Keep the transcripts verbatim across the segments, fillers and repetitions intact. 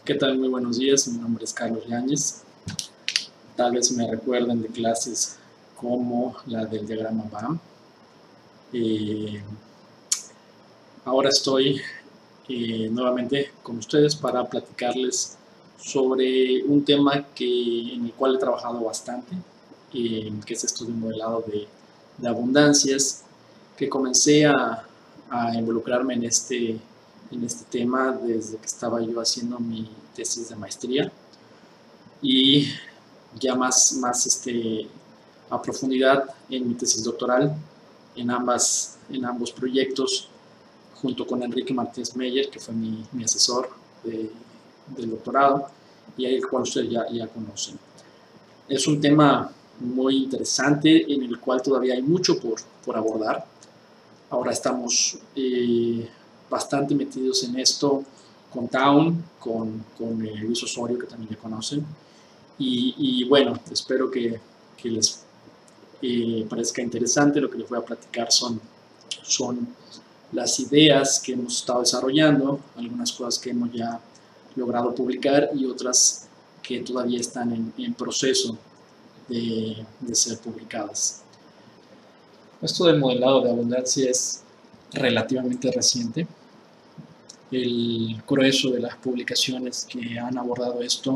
¿Qué tal? Muy buenos días, mi nombre es Carlos Yáñez. Tal vez me recuerden de clases como la del diagrama B A M. Eh, ahora estoy eh, nuevamente con ustedes para platicarles sobre un tema que, en el cual he trabajado bastante, eh, que es esto de un modelado de, de abundancias, que comencé a, a involucrarme en este, en este tema desde que estaba yo haciendo mi tesis de maestría. Y ya más, más este, a profundidad en mi tesis doctoral, en, ambas, en ambos proyectos, junto con Enrique Martínez Meyer, que fue mi, mi asesor de, del doctorado, y el cual ustedes ya, ya conocen. Es un tema muy interesante en el cual todavía hay mucho por, por abordar. Ahora estamos eh, bastante metidos en esto con Town, con, con eh, Luis Osorio, que también le conocen. Y, y bueno, espero que, que les eh, parezca interesante. Lo que les voy a platicar son, son las ideas que hemos estado desarrollando, algunas cosas que hemos ya logrado publicar y otras que todavía están en, en proceso de, de ser publicadas. Esto del modelado de abundancia es relativamente reciente. El grueso de las publicaciones que han abordado esto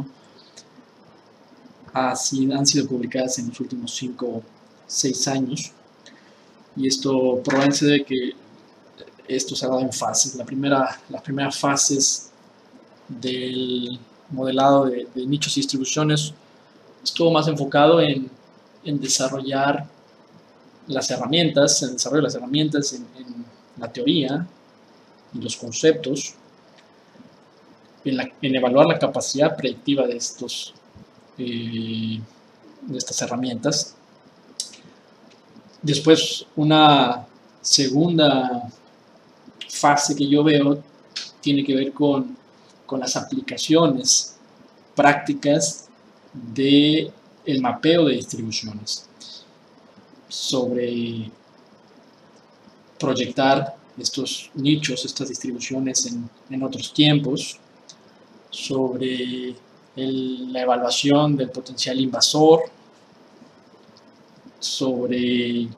han sido publicadas en los últimos cinco o seis años, y esto probablemente se debe que esto se ha dado en fases. La primera, las primeras fases del modelado de, de nichos y distribuciones estuvo más enfocado en, en desarrollar las herramientas, en el desarrollo de las herramientas, en, en la teoría y los conceptos, en, la, en evaluar la capacidad predictiva de estos eh, de estas herramientas. Después, una segunda fase que yo veo tiene que ver con, con las aplicaciones prácticas del mapeo de distribuciones, sobre proyectar estos nichos, estas distribuciones en, en otros tiempos, sobre el, la evaluación del potencial invasor, sobre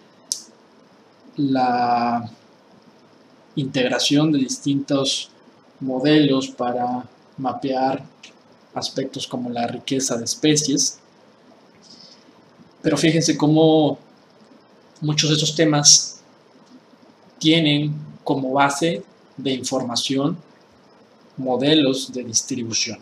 la integración de distintos modelos para mapear aspectos como la riqueza de especies. Pero fíjense cómo muchos de estos temas tienen como base de información modelos de distribución.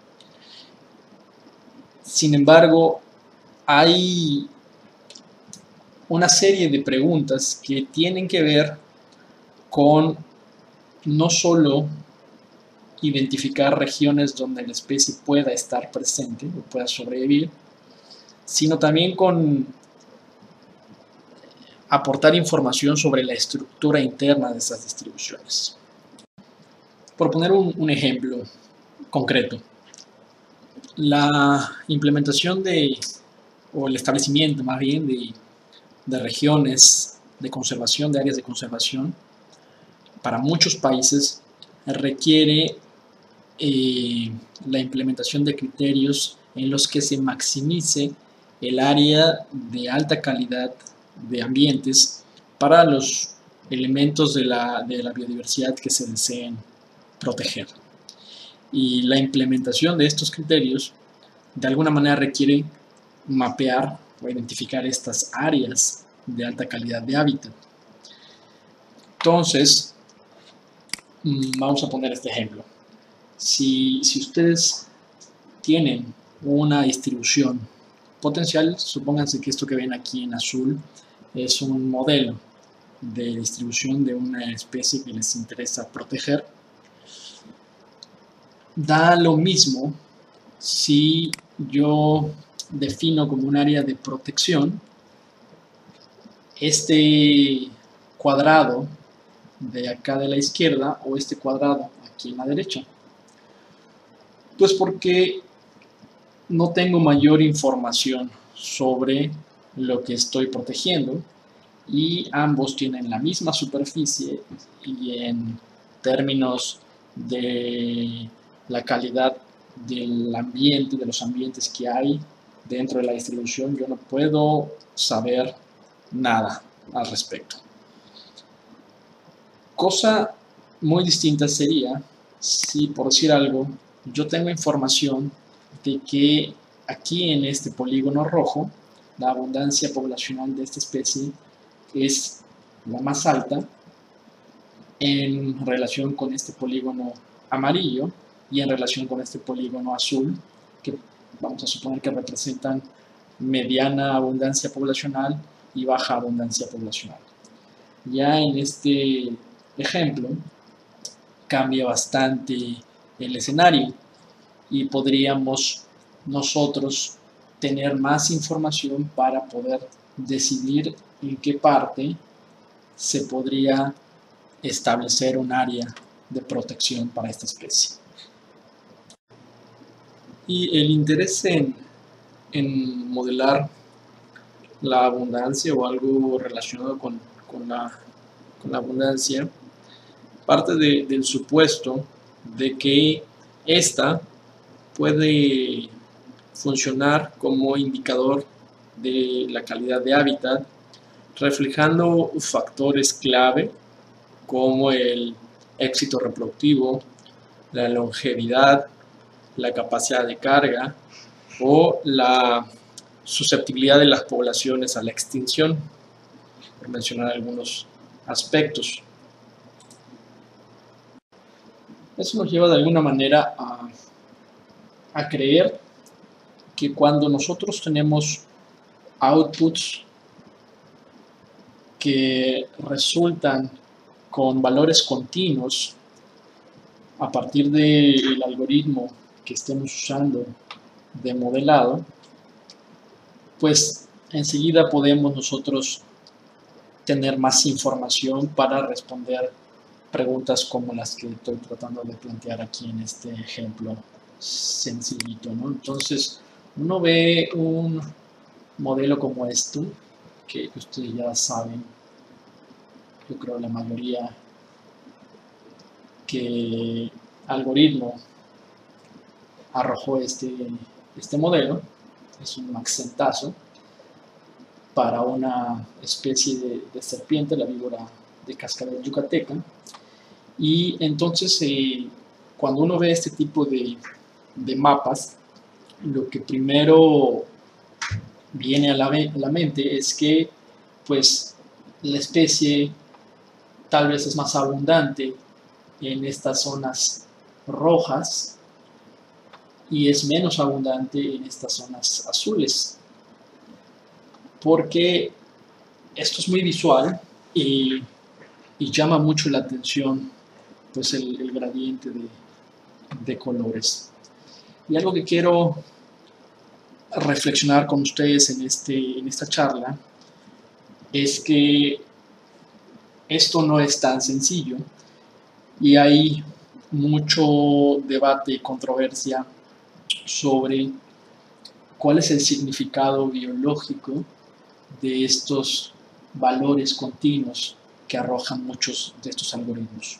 Sin embargo, hay una serie de preguntas que tienen que ver con no solo identificar regiones donde la especie pueda estar presente o pueda sobrevivir, sino también con aportar información sobre la estructura interna de esas distribuciones. Por poner un, un ejemplo concreto, la implementación de, o el establecimiento más bien de, de regiones de conservación, de áreas de conservación, para muchos países requiere eh, la implementación de criterios en los que se maximice el área de alta calidad de ambientes para los elementos de la, de la biodiversidad que se deseen proteger. Y la implementación de estos criterios de alguna manera requiere mapear o identificar estas áreas de alta calidad de hábitat. Entonces, vamos a poner este ejemplo. Si, si ustedes tienen una distribución potencial, supónganse que esto que ven aquí en azul es un modelo de distribución de una especie que les interesa proteger. Da lo mismo si yo defino como un área de protección este cuadrado de acá de la izquierda o este cuadrado aquí en la derecha. Pues porque no tengo mayor información sobre lo que estoy protegiendo y ambos tienen la misma superficie y en términos de la calidad del ambiente, de los ambientes que hay dentro de la distribución, yo no puedo saber nada al respecto. Cosa muy distinta sería si, por decir algo, yo tengo información de que aquí en este polígono rojo, la abundancia poblacional de esta especie es la más alta en relación con este polígono amarillo y en relación con este polígono azul, que vamos a suponer que representan mediana abundancia poblacional y baja abundancia poblacional. Ya en este ejemplo cambia bastante el escenario y podríamos nosotros tener más información para poder decidir en qué parte se podría establecer un área de protección para esta especie. Y el interés en, en modelar la abundancia o algo relacionado con, con, la, con la abundancia parte de, del supuesto de que esta puede funcionar como indicador de la calidad de hábitat, reflejando factores clave como el éxito reproductivo, la longevidad, la capacidad de carga o la susceptibilidad de las poblaciones a la extinción, por mencionar algunos aspectos. Eso nos lleva de alguna manera a, a creer que cuando nosotros tenemos outputs que resultan con valores continuos a partir del algoritmo que estemos usando de modelado, pues enseguida podemos nosotros tener más información para responder preguntas como las que estoy tratando de plantear aquí en este ejemplo sencillito, ¿no? Entonces, uno ve un modelo como esto, que ustedes ya saben, yo creo la mayoría, que algoritmo arrojó este, este modelo, es un maxentazo para una especie de, de serpiente, la víbora de cascabel yucateca. Y entonces, eh, cuando uno ve este tipo de, de mapas, lo que primero viene a la, a la mente es que, pues, la especie tal vez es más abundante en estas zonas rojas y es menos abundante en estas zonas azules, porque esto es muy visual y, y llama mucho la atención, pues, el, el gradiente de, de colores. Y algo que quiero reflexionar con ustedes en, este, en esta charla es que esto no es tan sencillo y hay mucho debate y controversia sobre cuál es el significado biológico de estos valores continuos que arrojan muchos de estos algoritmos.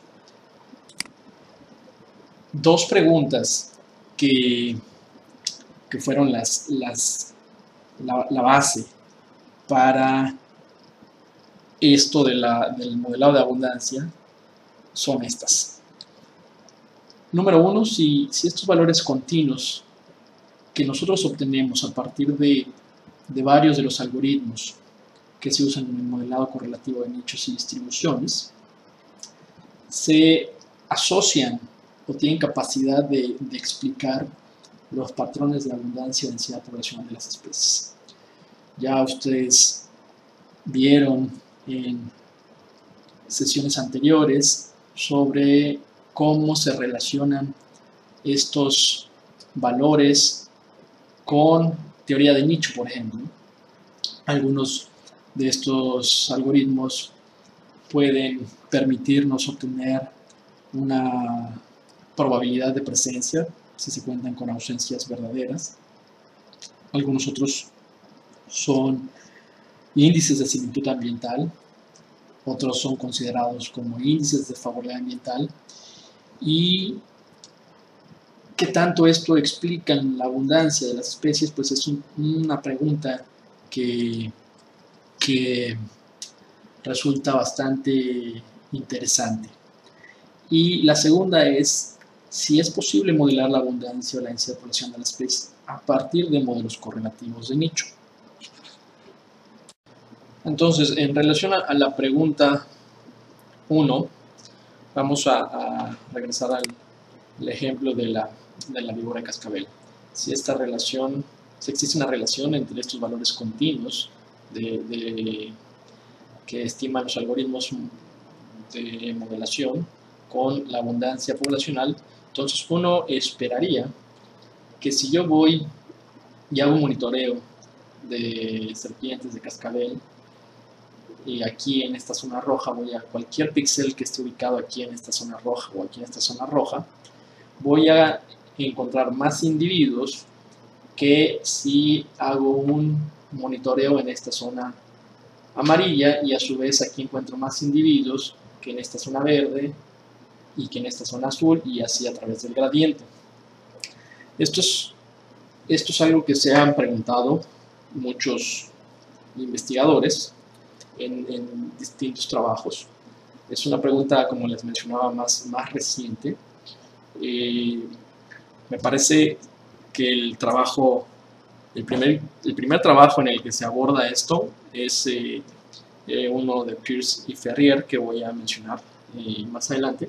Dos preguntas que, que fueron las, las, la, la base para esto de la, del modelado de abundancia son estas. Número uno, si, si estos valores continuos que nosotros obtenemos a partir de, de varios de los algoritmos que se usan en el modelado correlativo de nichos y distribuciones se asocian o tienen capacidad de, de explicar los patrones de abundancia y densidad poblacional de las especies. Ya ustedes vieron en sesiones anteriores sobre cómo se relacionan estos valores con teoría de nicho, por ejemplo. Algunos de estos algoritmos pueden permitirnos obtener una probabilidad de presencia si se cuentan con ausencias verdaderas. Algunos otros son índices de similitud ambiental, otros son considerados como índices de favorabilidad ambiental y ¿qué tanto esto explica la abundancia de las especies? Pues es un, una pregunta que, que resulta bastante interesante. Y la segunda es si es posible modelar la abundancia o la densidad poblacional de las especies a partir de modelos correlativos de nicho. Entonces, en relación a la pregunta uno, vamos a, a regresar al, al ejemplo de la, de la víbora de cascabel. Si esta relación, si existe una relación entre estos valores continuos de, de, que estiman los algoritmos de modelación con la abundancia poblacional, entonces uno esperaría que si yo voy y hago un monitoreo de serpientes de cascabel, y aquí en esta zona roja voy a cualquier píxel que esté ubicado aquí en esta zona roja o aquí en esta zona roja, voy a encontrar más individuos que si hago un monitoreo en esta zona amarilla, y a su vez aquí encuentro más individuos que en esta zona verde y que en esta zona azul, y así a través del gradiente. Esto es, esto es algo que se han preguntado muchos investigadores en, en distintos trabajos. Es una pregunta, como les mencionaba, más, más reciente. Eh, me parece que el trabajo, el primer, el primer trabajo en el que se aborda esto es eh, eh, uno de Peirce y Ferrier, que voy a mencionar eh, más adelante.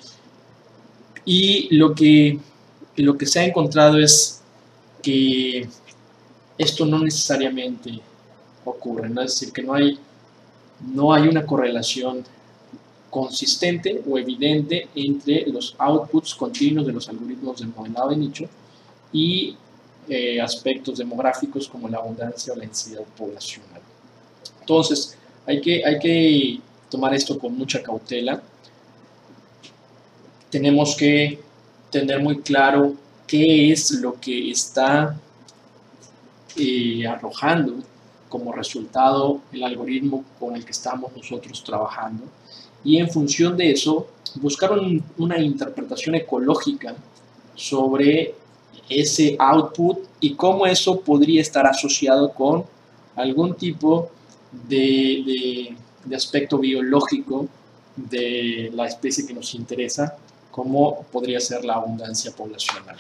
Y lo que, lo que se ha encontrado es que esto no necesariamente ocurre, ¿no? Es decir, que no hay, no hay una correlación consistente o evidente entre los outputs continuos de los algoritmos de modelado de nicho y eh, aspectos demográficos como la abundancia o la densidad poblacional. Entonces, hay que, hay que tomar esto con mucha cautela. Tenemos que tener muy claro qué es lo que está eh, arrojando como resultado el algoritmo con el que estamos nosotros trabajando, y en función de eso buscar un, una interpretación ecológica sobre ese output y cómo eso podría estar asociado con algún tipo de, de, de aspecto biológico de la especie que nos interesa, como podría ser la abundancia poblacional.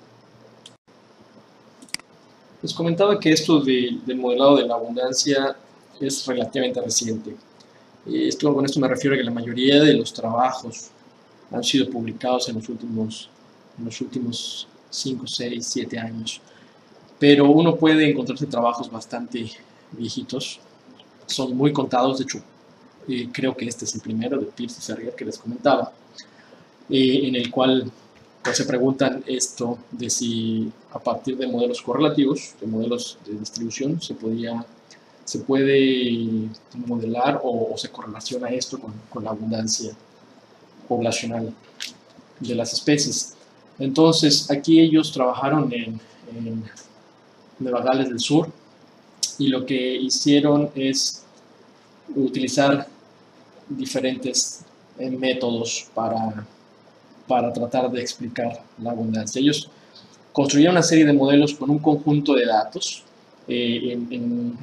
Les comentaba que esto de, del modelado de la abundancia es relativamente reciente. Esto, con esto me refiero a que la mayoría de los trabajos han sido publicados en los últimos, en los últimos cinco, seis, siete años. Pero uno puede encontrarse trabajos bastante viejitos. Son muy contados, de hecho, eh, creo que este es el primero de Peirce y Ferrier que les comentaba, eh, en el cual pues, se preguntan esto de si a partir de modelos correlativos, de modelos de distribución, se, podía, se puede modelar o, o se correlaciona esto con, con la abundancia poblacional de las especies. Entonces, aquí ellos trabajaron en, en Nevadales del Sur, y lo que hicieron es utilizar diferentes eh, métodos para, para tratar de explicar la abundancia. Ellos construyeron una serie de modelos con un conjunto de datos. Eh, en, en,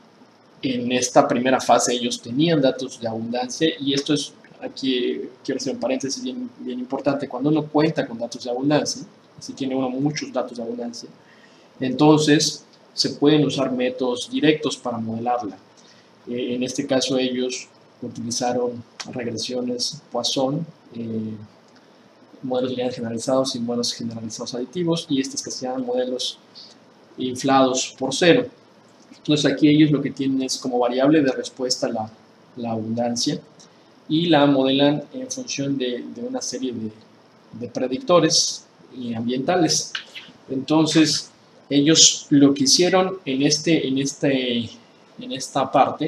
en esta primera fase ellos tenían datos de abundancia, y esto es, aquí quiero hacer un paréntesis bien, bien importante, cuando uno cuenta con datos de abundancia, si tiene uno muchos datos de abundancia, entonces se pueden usar métodos directos para modelarla. Eh, en este caso ellos utilizaron regresiones Poisson, eh, modelos lineales generalizados y modelos generalizados aditivos, y estos que se llaman modelos inflados por cero. Entonces aquí ellos lo que tienen es como variable de respuesta la, la abundancia, y la modelan en función de, de una serie de, de predictores ambientales. Entonces ellos lo que hicieron en, este, en, este, en esta parte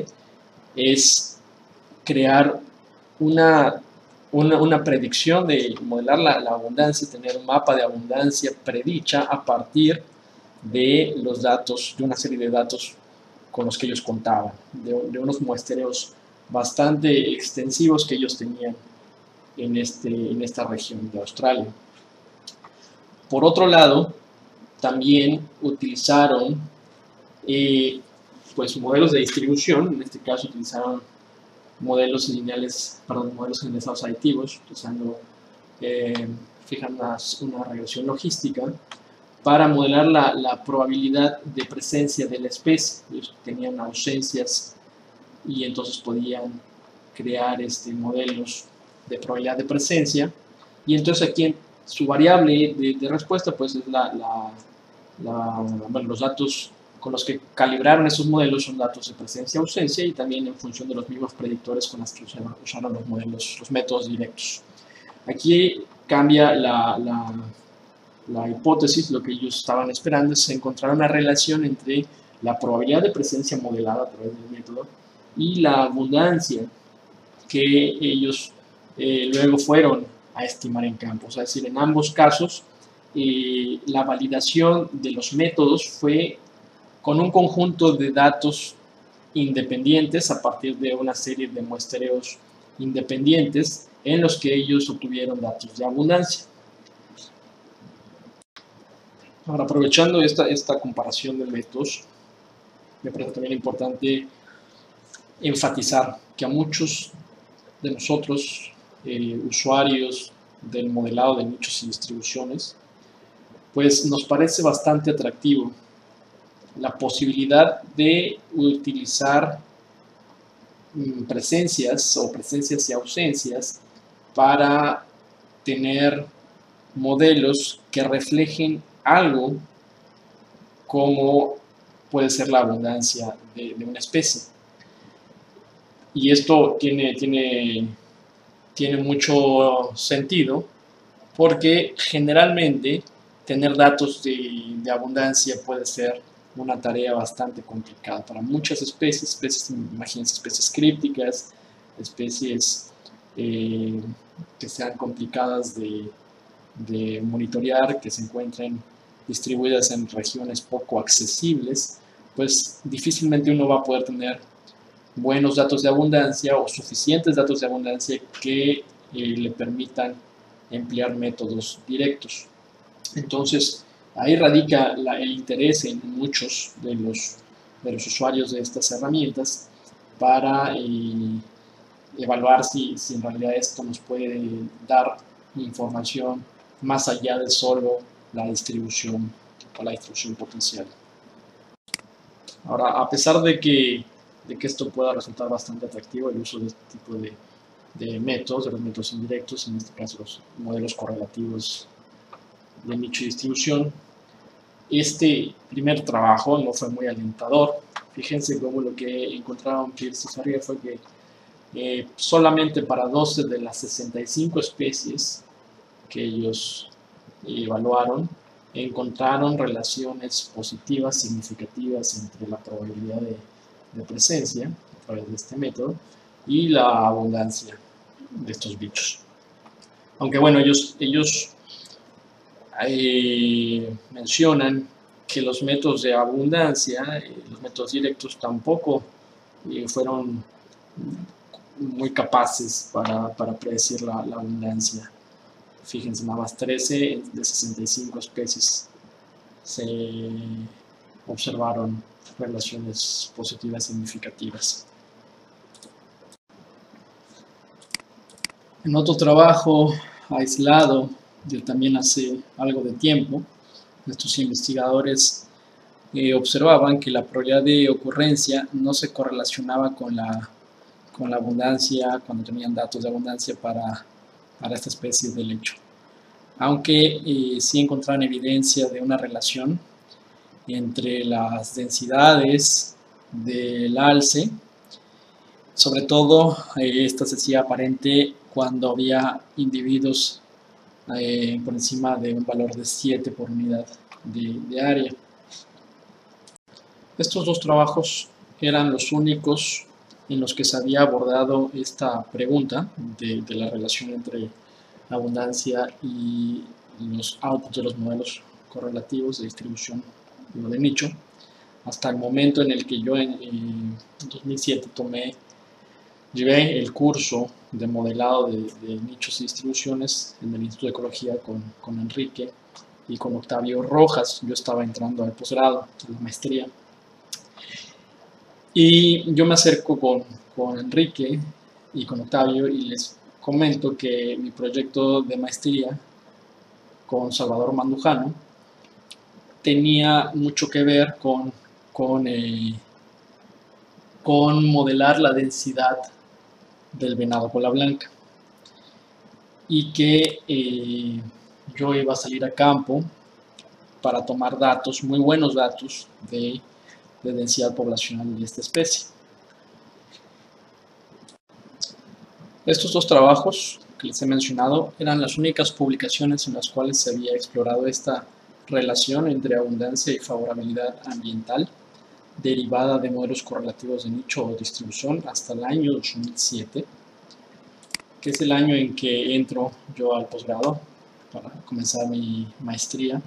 es crear una, una, una predicción de modelar la, la abundancia, tener un mapa de abundancia predicha a partir de los datos, de una serie de datos con los que ellos contaban, de, de unos muestreos bastante extensivos que ellos tenían en, este, en esta región de Australia. Por otro lado, también utilizaron eh, pues modelos de distribución. En este caso utilizaron modelos lineales, perdón, modelos generalizados aditivos, utilizando, eh, fijan una, una regresión logística para modelar la, la probabilidad de presencia de la especie. Ellos tenían ausencias y entonces podían crear este, modelos de probabilidad de presencia. Y entonces aquí su variable de, de respuesta pues es la, la, la, bueno, los datos con los que calibraron esos modelos son datos de presencia y ausencia, y también en función de los mismos predictores con los que usaron los modelos, los métodos directos. Aquí cambia la, la, la hipótesis. Lo que ellos estaban esperando es encontrar una relación entre la probabilidad de presencia modelada a través del método y la abundancia que ellos eh, luego fueron a estimar en campo. O sea, es decir, en ambos casos eh, la validación de los métodos fue con un conjunto de datos independientes a partir de una serie de muestreos independientes en los que ellos obtuvieron datos de abundancia. Ahora, aprovechando esta, esta comparación de métodos, me parece también importante enfatizar que a muchos de nosotros, eh, usuarios del modelado de nichos y distribuciones, pues nos parece bastante atractivo la posibilidad de utilizar mm, presencias o presencias y ausencias para tener modelos que reflejen algo como puede ser la abundancia de, de una especie. Y esto tiene, tiene, tiene mucho sentido porque generalmente tener datos de, de abundancia puede ser una tarea bastante complicada para muchas especies, especies, imagínense, especies crípticas, especies eh, que sean complicadas de, de monitorear, que se encuentren distribuidas en regiones poco accesibles, pues difícilmente uno va a poder tener buenos datos de abundancia o suficientes datos de abundancia que eh, le permitan emplear métodos directos. Entonces, ahí radica la, el interés en muchos de los, de los usuarios de estas herramientas para eh, evaluar si, si en realidad esto nos puede dar información más allá de solo la distribución o la distribución potencial. Ahora, a pesar de que, de que esto pueda resultar bastante atractivo, el uso de este tipo de, de métodos, de los métodos indirectos, en este caso los modelos correlativos de nicho y distribución, este primer trabajo no fue muy alentador. Fíjense cómo lo que encontraron Pierce y Sarrier fue que eh, solamente para doce de las sesenta y cinco especies que ellos evaluaron encontraron relaciones positivas significativas entre la probabilidad de, de presencia a través de este método y la abundancia de estos bichos. Aunque bueno, ellos, ellos eh, mencionan que los métodos de abundancia, eh, los métodos directos tampoco eh, fueron muy capaces para, para predecir la, la abundancia. Fíjense, nada más trece de sesenta y cinco especies se observaron relaciones positivas significativas. En otro trabajo aislado, de también hace algo de tiempo, estos investigadores eh, observaban que la probabilidad de ocurrencia no se correlacionaba con la, con la abundancia, cuando tenían datos de abundancia para, para esta especie de lecho. Aunque eh, sí encontraron evidencia de una relación entre las densidades del alce, sobre todo eh, esta se hacía aparente cuando había individuos eh, por encima de un valor de siete por unidad de, de área. Estos dos trabajos eran los únicos en los que se había abordado esta pregunta de, de la relación entre abundancia y los outputs de los modelos correlativos de distribución de nicho, hasta el momento en el que yo en, en dos mil siete tomé, llevé el curso de modelado de, de nichos y distribuciones en el Instituto de Ecología con, con Enrique y con Octavio Rojas. Yo estaba entrando al posgrado, a la maestría. Y yo me acerco con, con Enrique y con Octavio y les comento que mi proyecto de maestría con Salvador Mandujano tenía mucho que ver con, con, eh, con modelar la densidad del venado cola blanca, y que eh, yo iba a salir a campo para tomar datos, muy buenos datos de, de densidad poblacional de esta especie. Estos dos trabajos que les he mencionado eran las únicas publicaciones en las cuales se había explorado esta relación entre abundancia y favorabilidad ambiental derivada de modelos correlativos de nicho o distribución hasta el año dos mil siete, que es el año en que entro yo al posgrado para comenzar mi maestría.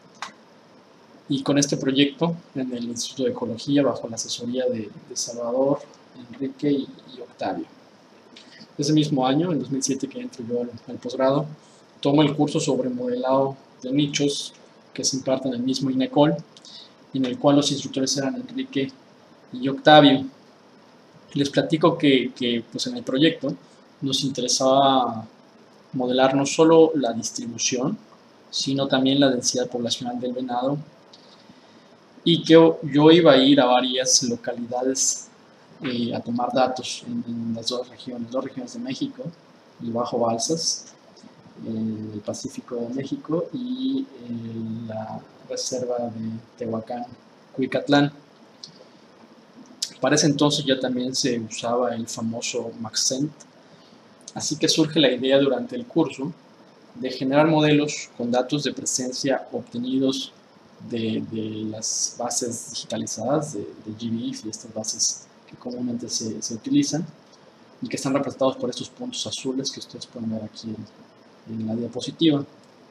Y con este proyecto en el Instituto de Ecología, bajo la asesoría de, de Salvador, Enrique y, y Octavio. Ese mismo año, en dos mil siete, que entro yo al, al posgrado, tomo el curso sobre modelado de nichos que se imparte en el mismo INECOL, en el cual los instructores eran Enrique y Octavio. Les platico que, que pues en el proyecto nos interesaba modelar no solo la distribución, sino también la densidad poblacional del venado, y que yo iba a ir a varias localidades eh, a tomar datos en, en las dos regiones, dos regiones de México, el Bajo Balsas, eh, el Pacífico de México y eh, la reserva de Tehuacán, Cuicatlán. Para ese entonces ya también se usaba el famoso Maxent, así que surge la idea durante el curso de generar modelos con datos de presencia obtenidos de, de las bases digitalizadas de, de G B I F y estas bases que comúnmente se, se utilizan y que están representados por estos puntos azules que ustedes pueden ver aquí en, en la diapositiva.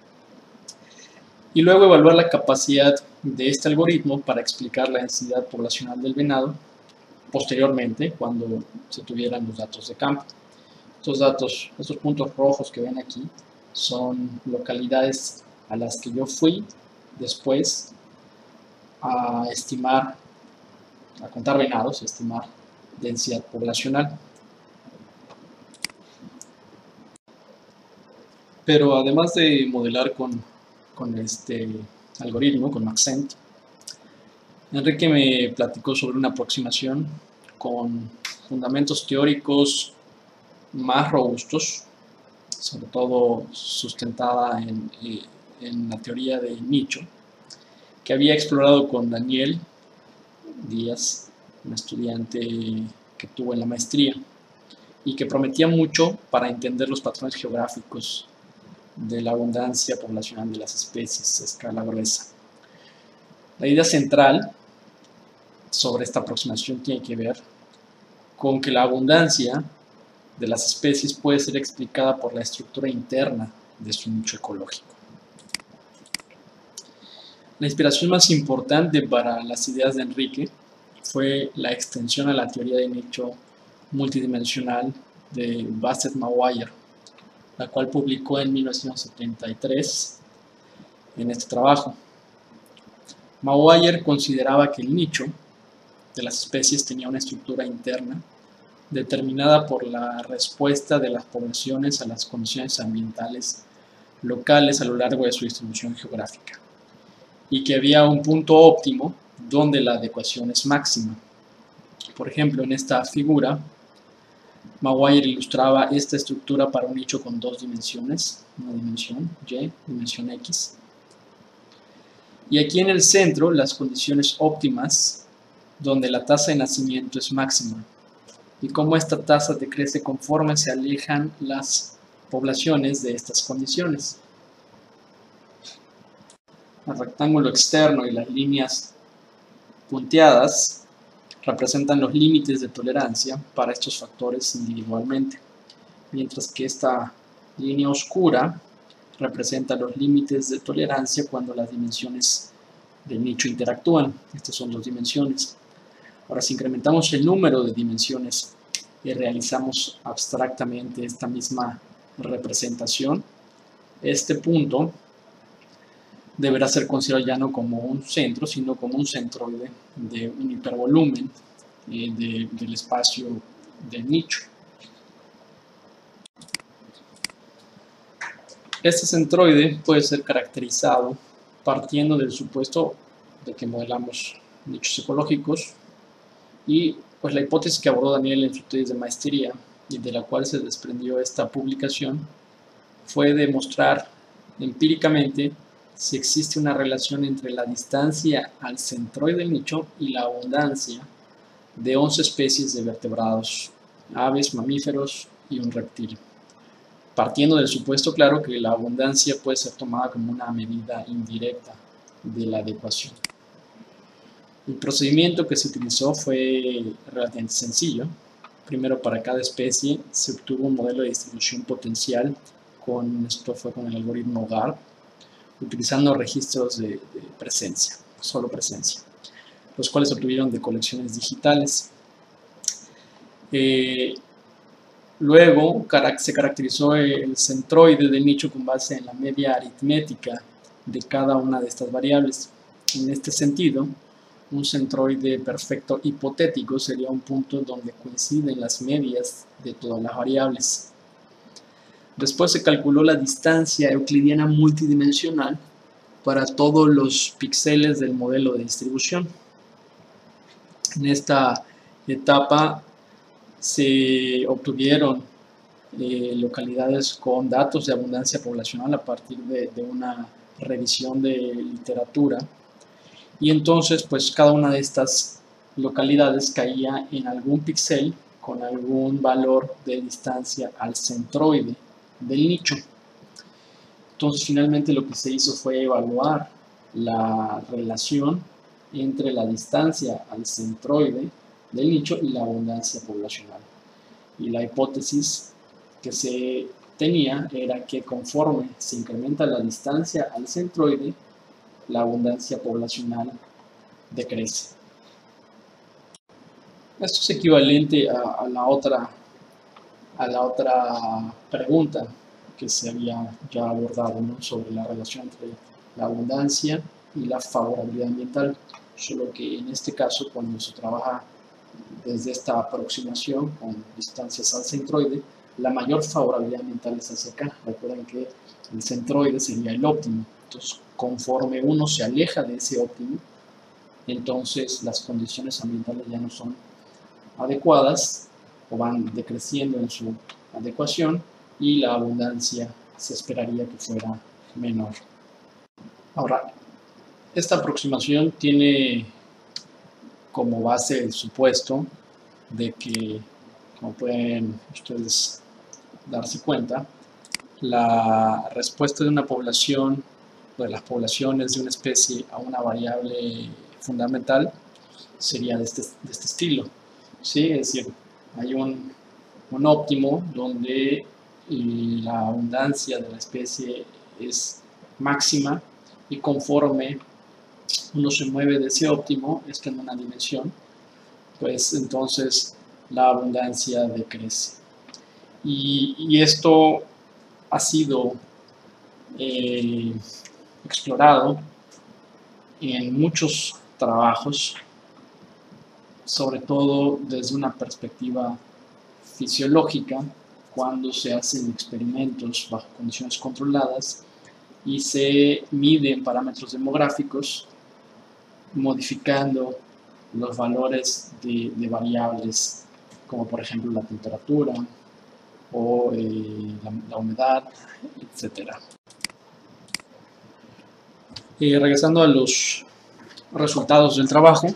Y luego evaluar la capacidad de este algoritmo para explicar la densidad poblacional del venado posteriormente, cuando se tuvieran los datos de campo. Estos datos, estos puntos rojos que ven aquí, son localidades a las que yo fui después a estimar, a contar venados, a estimar densidad poblacional. Pero además de modelar con, con este algoritmo, con Maxent, Enrique me platicó sobre una aproximación con fundamentos teóricos más robustos, sobre todo sustentada en, en la teoría del nicho, que había explorado con Daniel Díaz, un estudiante que tuvo en la maestría, y que prometía mucho para entender los patrones geográficos de la abundancia poblacional de las especies a escala gruesa. La idea central sobre esta aproximación tiene que ver con que la abundancia de las especies puede ser explicada por la estructura interna de su nicho ecológico. La inspiración más importante para las ideas de Enrique fue la extensión a la teoría de nicho multidimensional de Bassett-Maguire, la cual publicó en mil novecientos setenta y tres en este trabajo. Maguire consideraba que el nicho de las especies tenía una estructura interna determinada por la respuesta de las poblaciones a las condiciones ambientales locales a lo largo de su distribución geográfica, y que había un punto óptimo donde la adecuación es máxima. Por ejemplo, en esta figura, Maguire ilustraba esta estructura para un nicho con dos dimensiones, una dimensión Y, dimensión X, y aquí en el centro las condiciones óptimas donde la tasa de nacimiento es máxima, y cómo esta tasa decrece conforme se alejan las poblaciones de estas condiciones. El rectángulo externo y las líneas punteadas representan los límites de tolerancia para estos factores individualmente, mientras que esta línea oscura representa los límites de tolerancia cuando las dimensiones del nicho interactúan. Estas son dos dimensiones. Ahora, si incrementamos el número de dimensiones y realizamos abstractamente esta misma representación, este punto deberá ser considerado ya no como un centro, sino como un centroide de un hipervolumen eh, de, del espacio del nicho. Este centroide puede ser caracterizado partiendo del supuesto de que modelamos nichos ecológicos y pues la hipótesis que abordó Daniel en su tesis de maestría y de la cual se desprendió esta publicación fue demostrar empíricamente si existe una relación entre la distancia al centroide del nicho y la abundancia de once especies de vertebrados, aves, mamíferos y un reptil, partiendo del supuesto claro que la abundancia puede ser tomada como una medida indirecta de la adecuación. El procedimiento que se utilizó fue relativamente sencillo. Primero, para cada especie se obtuvo un modelo de distribución potencial, con, esto fue con el algoritmo G A R, utilizando registros de, de presencia, solo presencia, los cuales se obtuvieron de colecciones digitales. Eh, luego se caracterizó el centroide del nicho con base en la media aritmética de cada una de estas variables. En este sentido, un centroide perfecto hipotético sería un punto donde coinciden las medias de todas las variables. Después se calculó la distancia euclidiana multidimensional para todos los píxeles del modelo de distribución. En esta etapa se obtuvieron eh, localidades con datos de abundancia poblacional a partir de, de una revisión de literatura. Y entonces, pues cada una de estas localidades caía en algún píxel con algún valor de distancia al centroide del nicho. Entonces, finalmente lo que se hizo fue evaluar la relación entre la distancia al centroide del nicho y la abundancia poblacional. Y la hipótesis que se tenía era que conforme se incrementa la distancia al centroide, la abundancia poblacional decrece. Esto es equivalente a, a, la otra, a la otra pregunta que se había ya abordado, ¿no?, sobre la relación entre la abundancia y la favorabilidad ambiental, solo que en este caso, cuando se trabaja desde esta aproximación con distancias al centroide, la mayor favorabilidad ambiental es hacia acá. Recuerden que el centroide sería el óptimo. Entonces, conforme uno se aleja de ese óptimo, entonces las condiciones ambientales ya no son adecuadas o van decreciendo en su adecuación y la abundancia se esperaría que fuera menor. Ahora, esta aproximación tiene como base el supuesto de que, como pueden ustedes darse cuenta, la respuesta de una población, de las poblaciones de una especie a una variable fundamental sería de este, de este estilo, ¿sí? Es decir, hay un, un óptimo donde la abundancia de la especie es máxima y conforme uno se mueve de ese óptimo, esto en una dimensión, pues entonces la abundancia decrece. Y, y esto ha sido eh, explorado en muchos trabajos, sobre todo desde una perspectiva fisiológica, cuando se hacen experimentos bajo condiciones controladas y se miden parámetros demográficos modificando los valores de, de variables como por ejemplo la temperatura o eh, la, la humedad, etcétera. Eh, regresando a los resultados del trabajo,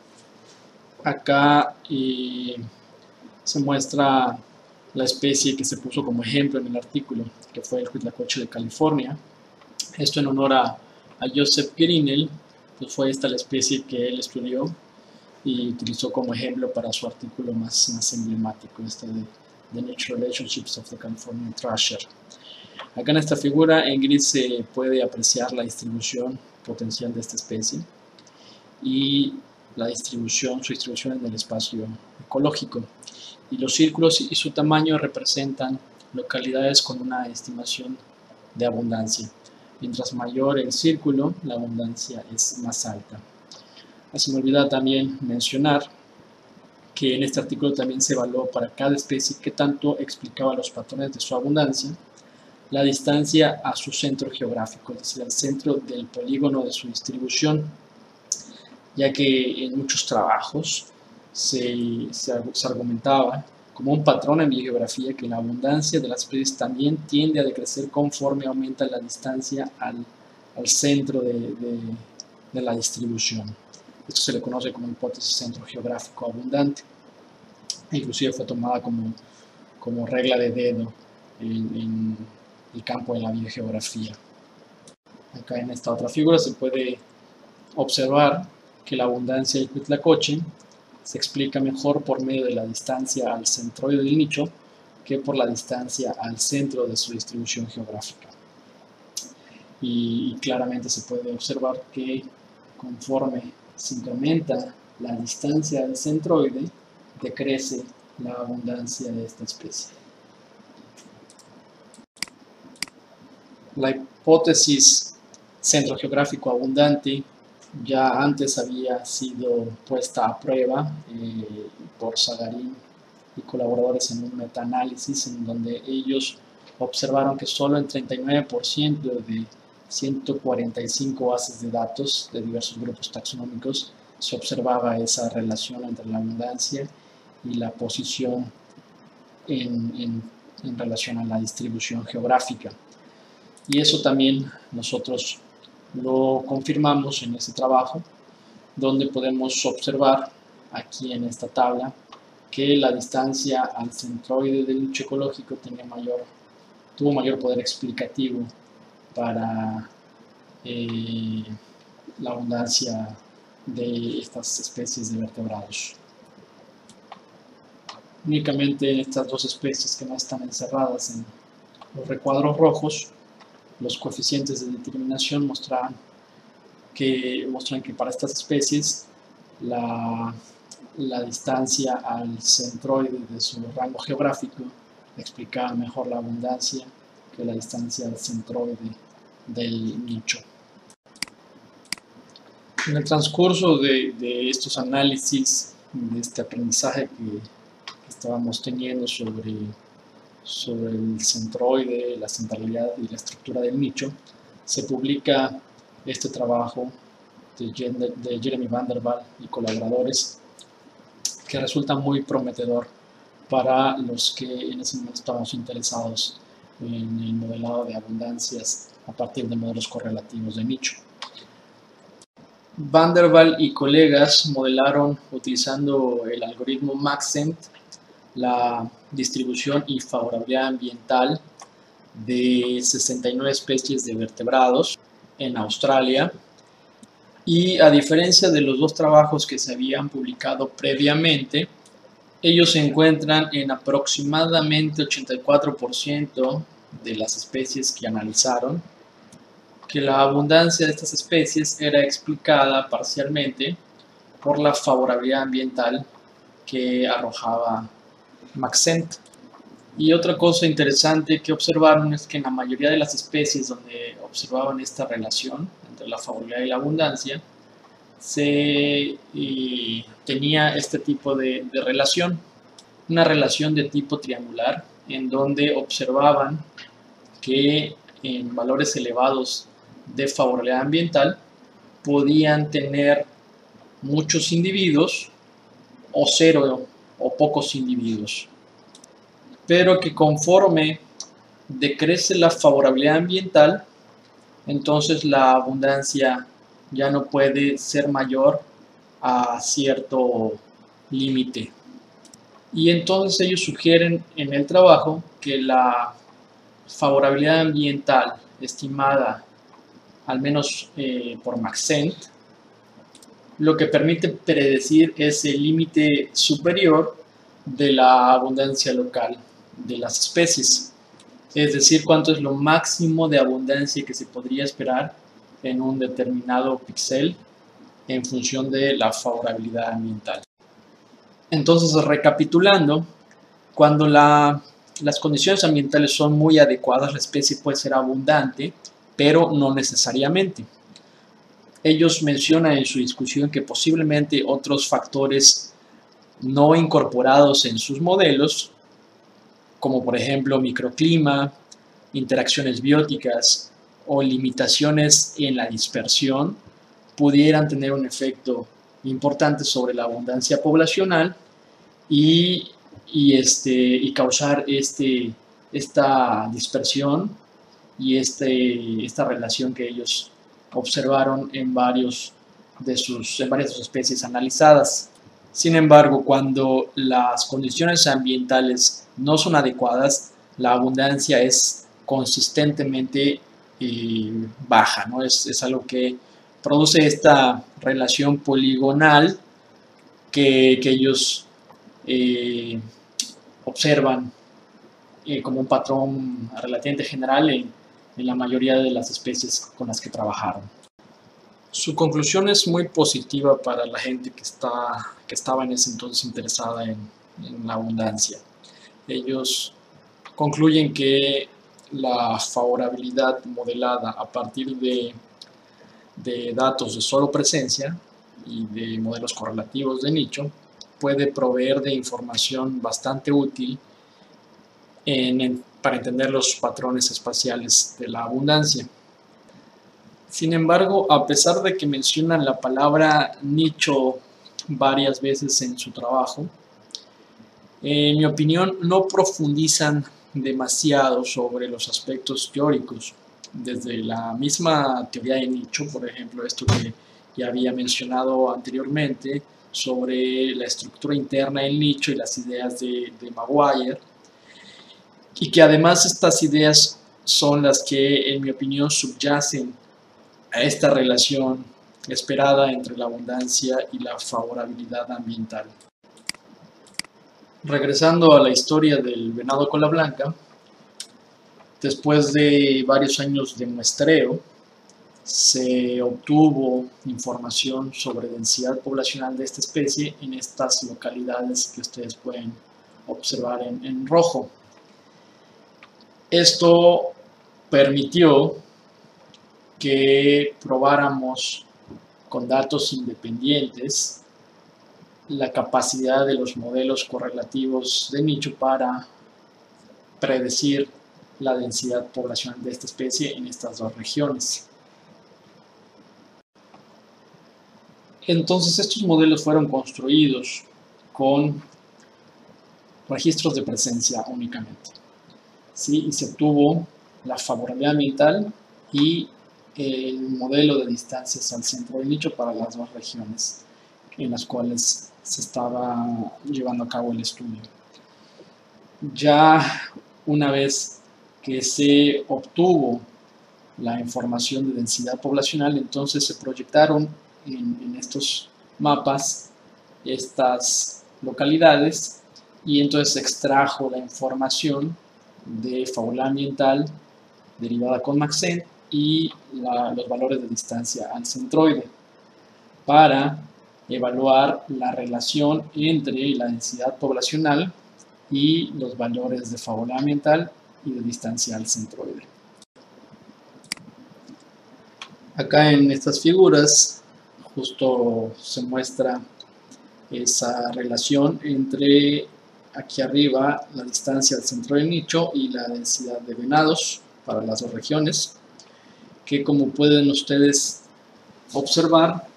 acá eh, se muestra la especie que se puso como ejemplo en el artículo, que fue el huitlacoche de California. Esto en honor a, a Joseph Grinnell, pues fue esta la especie que él estudió y utilizó como ejemplo para su artículo más, más emblemático, este de The Nature Relationships of the Californian Thrasher. Acá en esta figura en gris se puede apreciar la distribución potencial de esta especie y la distribución, su distribución en el espacio ecológico. Y los círculos y su tamaño representan localidades con una estimación de abundancia. Mientras mayor el círculo, la abundancia es más alta. Se me olvida también mencionar que en este artículo también se evaluó para cada especie qué tanto explicaba los patrones de su abundancia, la distancia a su centro geográfico, es decir, al centro del polígono de su distribución, ya que en muchos trabajos se, se, se argumentaba como un patrón en biogeografía que la abundancia de las especies también tiende a decrecer conforme aumenta la distancia al, al centro de, de, de la distribución. Esto se le conoce como hipótesis centro geográfico abundante. Inclusive fue tomada como, como regla de dedo en, en el campo de la biogeografía. Acá en esta otra figura se puede observar que la abundancia del Huitlacoche se explica mejor por medio de la distancia al centroide del nicho que por la distancia al centro de su distribución geográfica. Y, y claramente se puede observar que conforme se incrementa la distancia al centroide, decrece la abundancia de esta especie. La hipótesis centro geográfico abundante ya antes había sido puesta a prueba eh, por Zagarin y colaboradores en un metaanálisis en donde ellos observaron que solo en treinta y nueve por ciento de ciento cuarenta y cinco bases de datos de diversos grupos taxonómicos se observaba esa relación entre la abundancia y la posición en, en, en relación a la distribución geográfica. Y eso también nosotros lo confirmamos en este trabajo, donde podemos observar aquí en esta tabla que la distancia al centroide del nicho ecológico tenía mayor, tuvo mayor poder explicativo para eh, la abundancia de estas especies de vertebrados. Únicamente en estas dos especies que no están encerradas en los recuadros rojos, los coeficientes de determinación muestran que, muestran que para estas especies la, la distancia al centroide de su rango geográfico explicaba mejor la abundancia que la distancia al centroide del nicho. En el transcurso de, de estos análisis, de este aprendizaje que, que estábamos teniendo sobre sobre el centroide, la centralidad y la estructura del nicho, se publica este trabajo de, de Jeremy van der Waal y colaboradores que resulta muy prometedor para los que en ese momento estamos interesados en el modelado de abundancias a partir de modelos correlativos de nicho. Van der Waal y colegas modelaron utilizando el algoritmo Maxent la distribución y favorabilidad ambiental de sesenta y nueve especies de vertebrados en Australia, y a diferencia de los dos trabajos que se habían publicado previamente, ellos se encuentran en aproximadamente ochenta y cuatro por ciento de las especies que analizaron, que la abundancia de estas especies era explicada parcialmente por la favorabilidad ambiental que arrojaba Maxent. Y otra cosa interesante que observaron es que en la mayoría de las especies donde observaban esta relación entre la favorabilidad y la abundancia, se y, tenía este tipo de, de relación, una relación de tipo triangular, en donde observaban que en valores elevados de favorabilidad ambiental podían tener muchos individuos o cero o pocos individuos, pero que conforme decrece la favorabilidad ambiental, entonces la abundancia ya no puede ser mayor a cierto límite. Y entonces ellos sugieren en el trabajo que la favorabilidad ambiental estimada al menos eh, por Maxent, lo que permite predecir es el límite superior de la abundancia local de las especies, es decir, cuánto es lo máximo de abundancia que se podría esperar en un determinado píxel en función de la favorabilidad ambiental. Entonces, recapitulando, cuando la, las condiciones ambientales son muy adecuadas, la especie puede ser abundante pero no necesariamente. Ellos mencionan en su discusión que posiblemente otros factores no incorporados en sus modelos, como por ejemplo microclima, interacciones bióticas o limitaciones en la dispersión, pudieran tener un efecto importante sobre la abundancia poblacional y, y, este, y causar este, esta dispersión y este, esta relación que ellos observaron en, varios de sus, en varias de sus especies analizadas. Sin embargo, cuando las condiciones ambientales no son adecuadas, la abundancia es consistentemente eh, baja, ¿no? Es, es algo que produce esta relación poligonal que, que ellos eh, observan eh, como un patrón relativamente general en, en la mayoría de las especies con las que trabajaron. Su conclusión es muy positiva para la gente que, está, que estaba en ese entonces interesada en, en la abundancia. Ellos concluyen que la favorabilidad modelada a partir de, de datos de solo presencia y de modelos correlativos de nicho puede proveer de información bastante útil en, en, para entender los patrones espaciales de la abundancia. Sin embargo, a pesar de que mencionan la palabra nicho varias veces en su trabajo, en mi opinión no profundizan demasiado sobre los aspectos teóricos. Desde la misma teoría de nicho, por ejemplo, esto que ya había mencionado anteriormente, sobre la estructura interna del nicho y las ideas de, de Maguire, y que además estas ideas son las que, en mi opinión, subyacen a esta relación esperada entre la abundancia y la favorabilidad ambiental. Regresando a la historia del venado cola blanca, después de varios años de muestreo, se obtuvo información sobre densidad poblacional de esta especie en estas localidades que ustedes pueden observar en, en rojo. Esto permitió que probáramos con datos independientes la capacidad de los modelos correlativos de nicho para predecir la densidad poblacional de esta especie en estas dos regiones. Entonces estos modelos fueron construidos con registros de presencia únicamente, ¿sí? Y se obtuvo la favorabilidad ambiental y el modelo de distancias al centro del nicho para las dos regiones en las cuales se estaba llevando a cabo el estudio. Ya una vez que se obtuvo la información de densidad poblacional, entonces se proyectaron en, en estos mapas estas localidades y entonces se extrajo la información de favorabilidad ambiental derivada con Maxent y la, los valores de distancia al centroide para evaluar la relación entre la densidad poblacional y los valores de favorabilidad ambiental y de distancia al centroide. Acá en estas figuras justo se muestra esa relación entre aquí arriba la distancia al centro del nicho y la densidad de venados para las dos regiones, que como pueden ustedes observar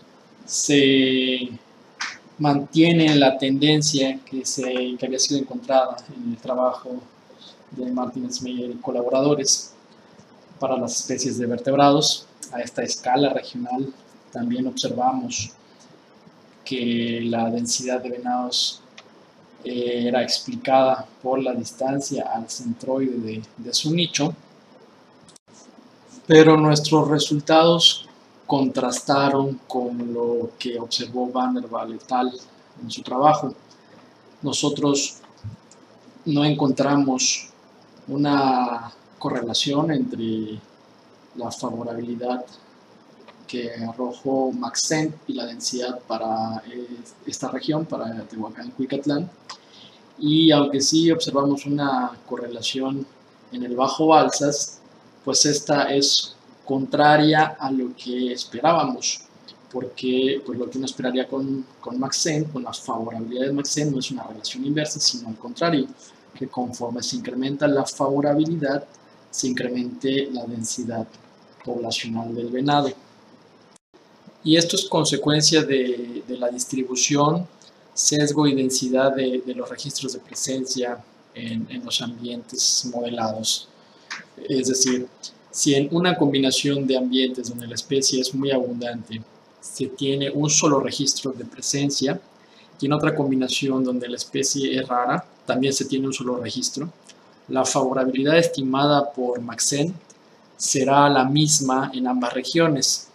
se mantiene la tendencia que, se, que había sido encontrada en el trabajo de Martínez Meyer y colaboradores para las especies de vertebrados. A esta escala regional también observamos que la densidad de venados eh, era explicada por la distancia al centroide de, de su nicho, pero nuestros resultados contrastaron con lo que observó Van der Waal et al. En su trabajo. Nosotros no encontramos una correlación entre la favorabilidad que arrojó Maxent y la densidad para esta región, para Tehuacán, Cuicatlán, y aunque sí observamos una correlación en el Bajo Balsas, pues esta es contraria a lo que esperábamos, porque pues lo que uno esperaría con, con Maxent, con las favorabilidades de Maxent, no es una relación inversa, sino al contrario, que conforme se incrementa la favorabilidad, se incremente la densidad poblacional del venado. Y esto es consecuencia de, de la distribución, sesgo y densidad de, de los registros de presencia en, en los ambientes modelados. Es decir, si en una combinación de ambientes donde la especie es muy abundante se tiene un solo registro de presencia, y en otra combinación donde la especie es rara también se tiene un solo registro, la favorabilidad estimada por Maxent será la misma en ambas regiones.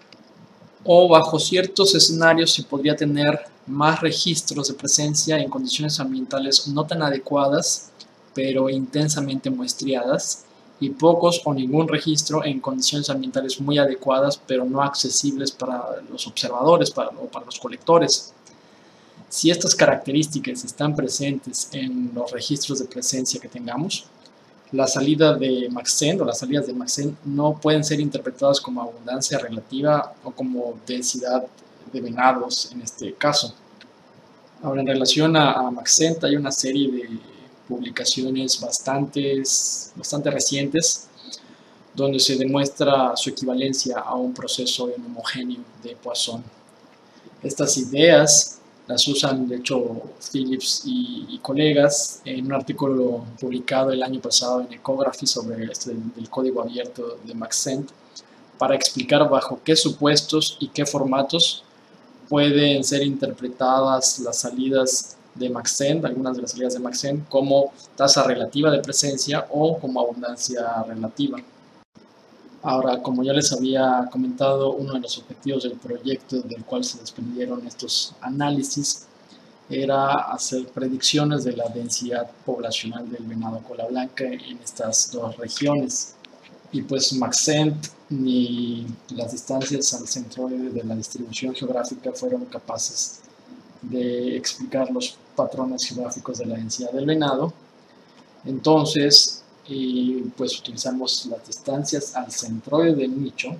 O bajo ciertos escenarios se podría tener más registros de presencia en condiciones ambientales no tan adecuadas, pero intensamente muestreadas, y pocos o ningún registro en condiciones ambientales muy adecuadas, pero no accesibles para los observadores para, o para los colectores. Si estas características están presentes en los registros de presencia que tengamos, la salida de Maxent o las salidas de Maxent no pueden ser interpretadas como abundancia relativa o como densidad de venados en este caso. Ahora, en relación a, a Maxent, hay una serie de publicaciones bastantes, bastante recientes donde se demuestra su equivalencia a un proceso inhomogéneo de Poisson. Estas ideas las usan, de hecho, Phillips y, y colegas en un artículo publicado el año pasado en Ecography sobre este, el código abierto de Maxent, para explicar bajo qué supuestos y qué formatos pueden ser interpretadas las salidas de Maxent, algunas de las salidas de Maxent, como tasa relativa de presencia o como abundancia relativa. Ahora, como ya les había comentado, uno de los objetivos del proyecto del cual se desprendieron estos análisis era hacer predicciones de la densidad poblacional del venado cola blanca en estas dos regiones. Y pues Maxent ni las distancias al centroide de la distribución geográfica fueron capaces de explicar los patrones geográficos de la densidad del venado. Entonces, y pues utilizamos las distancias al centroide del nicho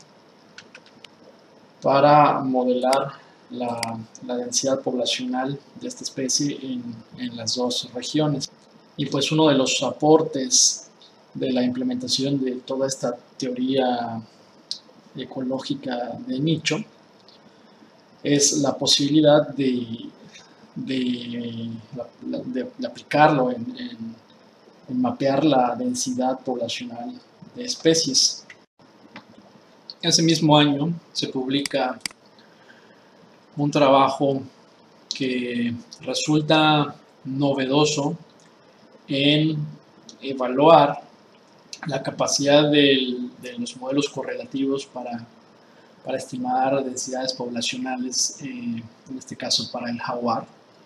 para modelar la, la densidad poblacional de esta especie en, en las dos regiones. Y pues uno de los aportes de la implementación de toda esta teoría ecológica de nicho es la posibilidad de, de, de, de aplicarlo en, en en mapear la densidad poblacional de especies. Ese mismo año se publica un trabajo que resulta novedoso en evaluar la capacidad del, de los modelos correlativos para, para estimar densidades poblacionales, eh, en este caso para el jaguar,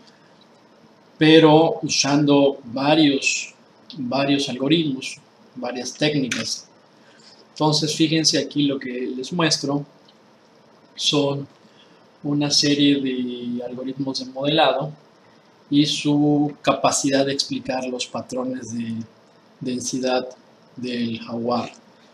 pero usando varios varios algoritmos, varias técnicas. Entonces, fíjense aquí lo que les muestro son una serie de algoritmos de modelado y su capacidad de explicar los patrones de densidad del jaguar.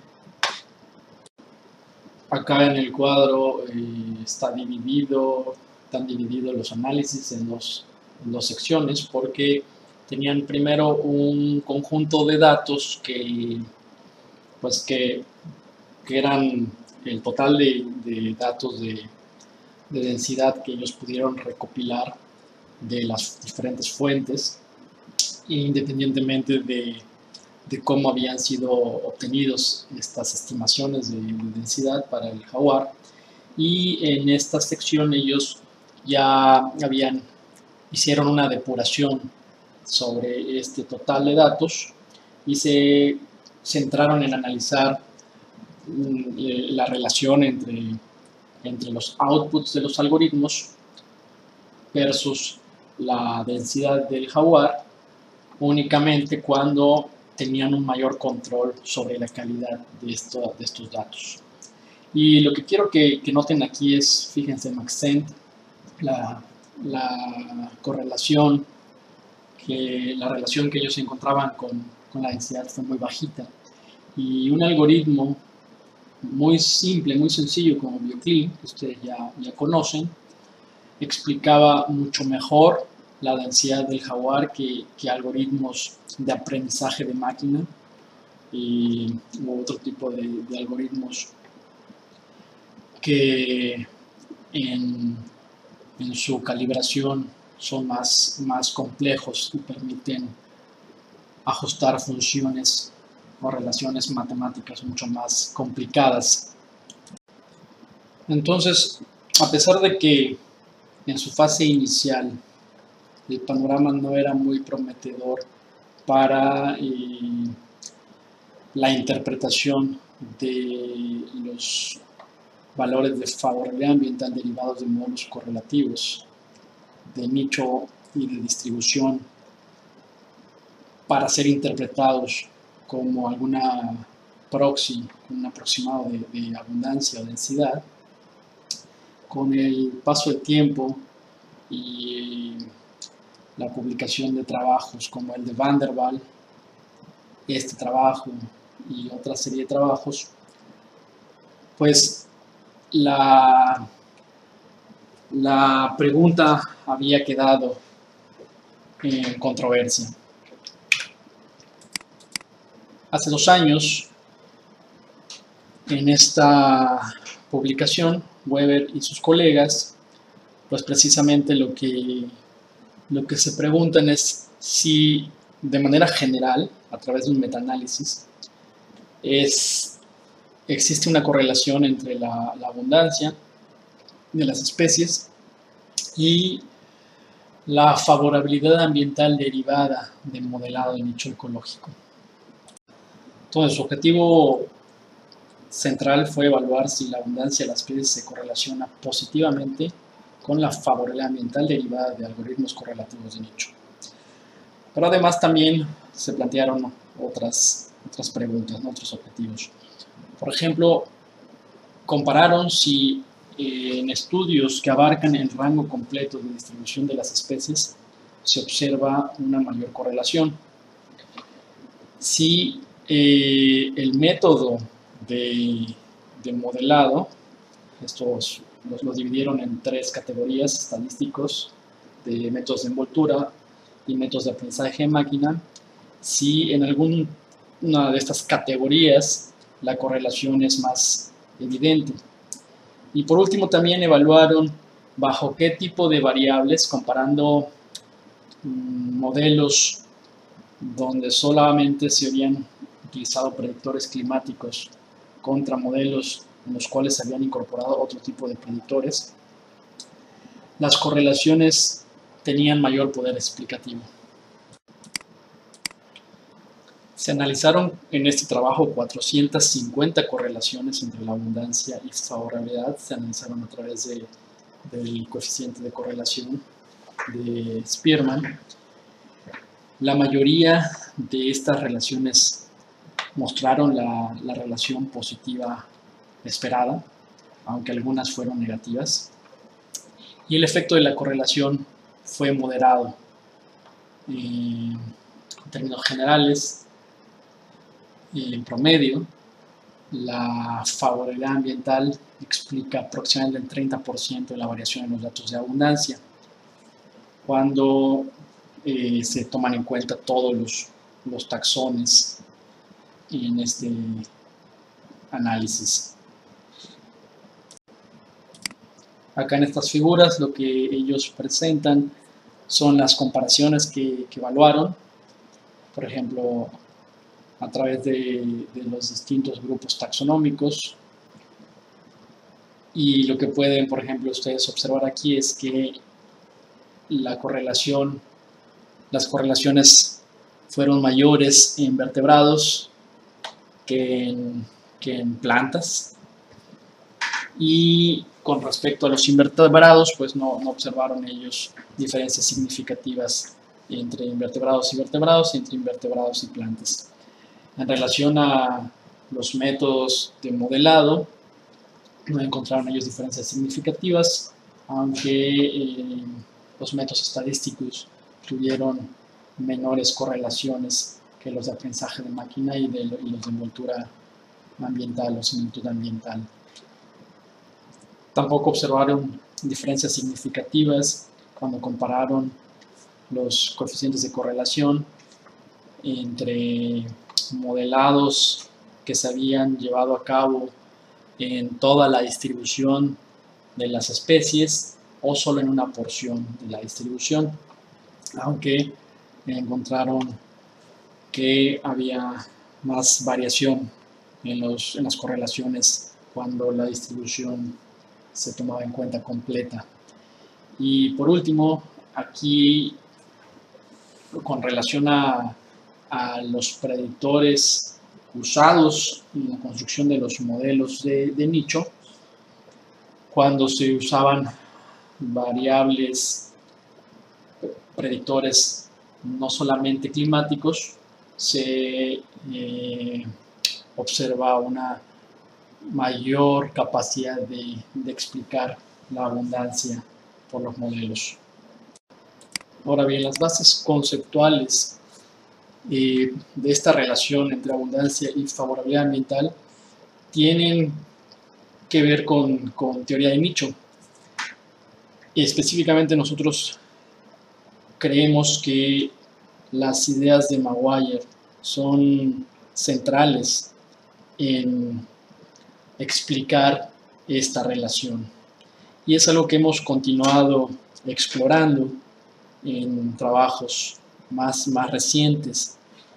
Acá en el cuadro eh, está dividido, están divididos los análisis en dos, en dos secciones, porque tenían primero un conjunto de datos que, pues que, que eran el total de, de datos de, de densidad que ellos pudieron recopilar de las diferentes fuentes, independientemente de, de cómo habían sido obtenidos estas estimaciones de, de densidad para el jaguar. Y en esta sección ellos ya habían, hicieron una depuración sobre este total de datos y se centraron en analizar la relación entre, entre los outputs de los algoritmos versus la densidad del jaguar, únicamente cuando tenían un mayor control sobre la calidad de, esto, de estos datos. Y lo que quiero que, que noten aquí es, fíjense, Maxent, la, la correlación que la relación que ellos encontraban con, con la densidad fue muy bajita, y un algoritmo muy simple, muy sencillo como BioClean, que ustedes ya, ya conocen, explicaba mucho mejor la densidad del jaguar que, que algoritmos de aprendizaje de máquina y u otro tipo de, de algoritmos que en, en su calibración son más, más complejos y permiten ajustar funciones o relaciones matemáticas mucho más complicadas. Entonces, a pesar de que en su fase inicial el panorama no era muy prometedor para eh, la interpretación de los valores de favorabilidad ambiental derivados de modelos correlativos de nicho y de distribución para ser interpretados como alguna proxy, un aproximado de, de abundancia o densidad. Con el paso del tiempo y la publicación de trabajos como el de Van der Waal, este trabajo y otra serie de trabajos, pues la, la pregunta había quedado en controversia. Hace dos años, en esta publicación, Weber y sus colegas, pues precisamente lo que, lo que se preguntan es si de manera general, a través de un metaanálisis, es, existe una correlación entre la, la abundancia de las especies y la favorabilidad ambiental derivada del modelado de nicho ecológico. Entonces, su objetivo central fue evaluar si la abundancia de las especies se correlaciona positivamente con la favorabilidad ambiental derivada de algoritmos correlativos de nicho. Pero además también se plantearon otras, otras preguntas, ¿no? Otros objetivos. Por ejemplo, compararon si eh, en estudios que abarcan el rango completo de distribución de las especies se observa una mayor correlación. Si eh, el método de, de modelado, estos los, los dividieron en tres categorías estadísticos de métodos de envoltura y métodos de aprendizaje de máquina, si en alguna de estas categorías la correlación es más evidente. Y por último también evaluaron bajo qué tipo de variables, comparando mmm, modelos donde solamente se habían utilizado predictores climáticos contra modelos en los cuales se habían incorporado otro tipo de predictores, las correlaciones tenían mayor poder explicativo. Se analizaron en este trabajo cuatrocientas cincuenta correlaciones entre la abundancia y favorabilidad. Se analizaron a través de, del coeficiente de correlación de Spearman. La mayoría de estas relaciones mostraron la, la relación positiva esperada, aunque algunas fueron negativas. Y el efecto de la correlación fue moderado. Eh, en términos generales, en promedio, la favorabilidad ambiental explica aproximadamente el treinta por ciento de la variación en los datos de abundancia, cuando eh, se toman en cuenta todos los, los taxones en este análisis. Acá en estas figuras lo que ellos presentan son las comparaciones que, que evaluaron, por ejemplo, a través de, de los distintos grupos taxonómicos. Y lo que pueden, por ejemplo, ustedes observar aquí es que la correlación, las correlaciones fueron mayores en vertebrados que en, que en plantas. Y con respecto a los invertebrados, pues no, no observaron ellos diferencias significativas entre invertebrados y vertebrados y entre invertebrados y plantas. En relación a los métodos de modelado, no encontraron ellos diferencias significativas, aunque eh, los métodos estadísticos tuvieron menores correlaciones que los de aprendizaje de máquina y, de, y los de envoltura ambiental o similitud ambiental. Tampoco observaron diferencias significativas cuando compararon los coeficientes de correlación entre modelados que se habían llevado a cabo en toda la distribución de las especies o solo en una porción de la distribución, aunque encontraron que había más variación en, los, en las correlaciones cuando la distribución se tomaba en cuenta completa. Y por último, aquí con relación a, a los predictores usados en la construcción de los modelos de, de nicho, cuando se usaban variables predictores no solamente climáticos, se eh, observa una mayor capacidad de, de explicar la abundancia por los modelos. Ahora bien, las bases conceptuales eh, de esta relación entre abundancia y favorabilidad ambiental tienen que ver con, con teoría de nicho. Y específicamente nosotros creemos que las ideas de Maguire son centrales en explicar esta relación. Y es algo que hemos continuado explorando en trabajos más, más recientes.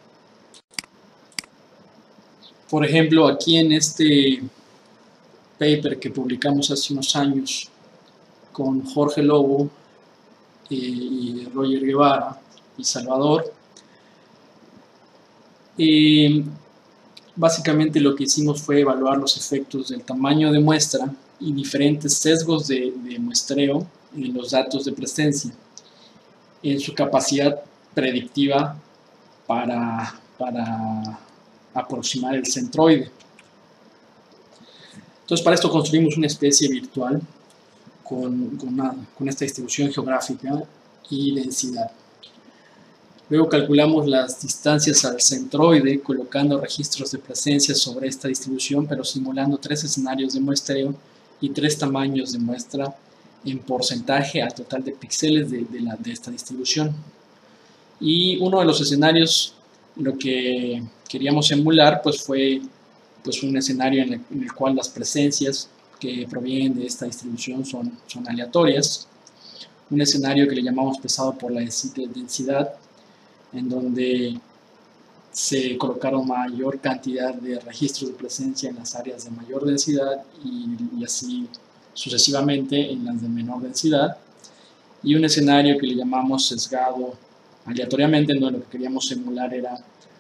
Por ejemplo, aquí en este paper que publicamos hace unos años con Jorge Lobo eh, y Roger Guevara y Salvador, eh, básicamente lo que hicimos fue evaluar los efectos del tamaño de muestra y diferentes sesgos de, de muestreo en los datos de presencia, en su capacidad predictiva para, para aproximar el centroide. Entonces, para esto construimos una especie virtual con, con, una, con esta distribución geográfica y densidad. Luego calculamos las distancias al centroide colocando registros de presencia sobre esta distribución, pero simulando tres escenarios de muestreo y tres tamaños de muestra en porcentaje al total de píxeles de, de, la, de esta distribución. Y uno de los escenarios, lo que queríamos emular, pues fue pues, un escenario en el, en el cual las presencias que provienen de esta distribución son, son aleatorias. Un escenario que le llamamos pesado por la densidad, en donde se colocaron mayor cantidad de registros de presencia en las áreas de mayor densidad y, y así sucesivamente en las de menor densidad, y un escenario que le llamamos sesgado aleatoriamente, en donde lo que queríamos emular era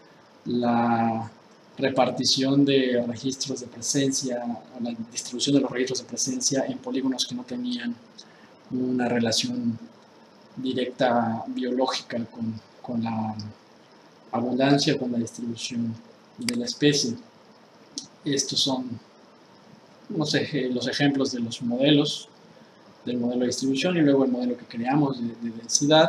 la repartición de registros de presencia, o la distribución de los registros de presencia en polígonos que no tenían una relación directa biológica con, con la abundancia, con la distribución de la especie. Estos son no sé, los ejemplos de los modelos, del modelo de distribución y luego el modelo que creamos de, de densidad.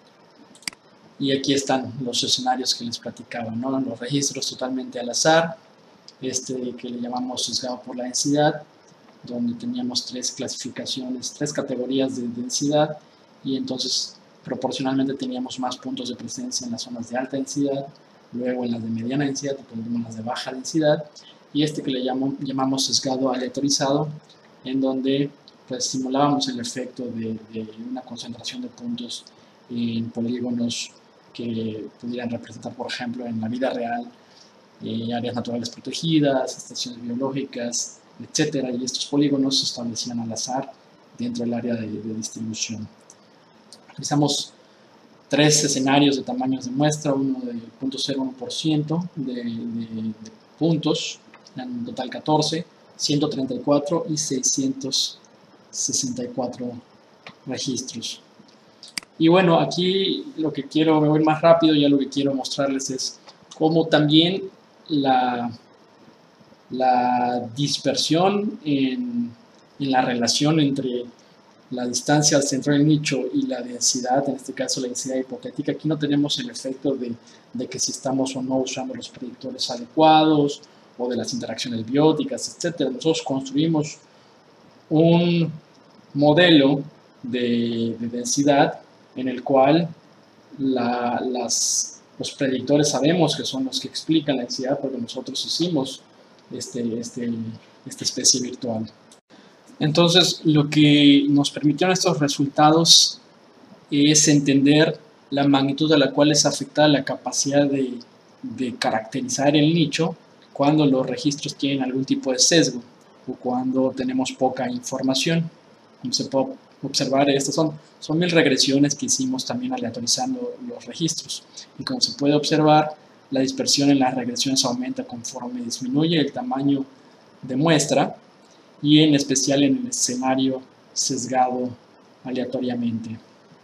Y aquí están los escenarios que les platicaba, ¿no? Los registros totalmente al azar, este que le llamamos sesgado por la densidad, donde teníamos tres clasificaciones, tres categorías de densidad, y entonces proporcionalmente teníamos más puntos de presencia en las zonas de alta densidad, luego en las de mediana densidad y luego en las de baja densidad, y este que le llamo, llamamos sesgado aleatorizado, en donde pues simulábamos el efecto de, de una concentración de puntos en polígonos que pudieran representar, por ejemplo, en la vida real, eh, áreas naturales protegidas, estaciones biológicas, etcétera, y estos polígonos se establecían al azar dentro del área de, de distribución. Realizamos tres escenarios de tamaños de muestra, uno de cero punto cero uno por ciento de, de, de puntos, en total catorce, ciento treinta y cuatro y seiscientos sesenta y cuatro registros. Y bueno, aquí lo que quiero, me voy más rápido, ya lo que quiero mostrarles es cómo también la, la dispersión en, en la relación entre la distancia al centro del nicho y la densidad, en este caso la densidad hipotética, aquí no tenemos el efecto de, de que si estamos o no usando los predictores adecuados o de las interacciones bióticas, etcétera. Nosotros construimos un modelo de, de densidad en el cual la, las, los predictores sabemos que son los que explican la densidad porque nosotros hicimos este, este, esta especie virtual. Entonces, lo que nos permitieron estos resultados es entender la magnitud a la cual es afectada la capacidad de, de caracterizar el nicho cuando los registros tienen algún tipo de sesgo o cuando tenemos poca información. Como se puede observar, estas son, son mil regresiones que hicimos también aleatorizando los registros. Y como se puede observar, la dispersión en las regresiones aumenta conforme disminuye el tamaño de muestra, y en especial en el escenario sesgado aleatoriamente.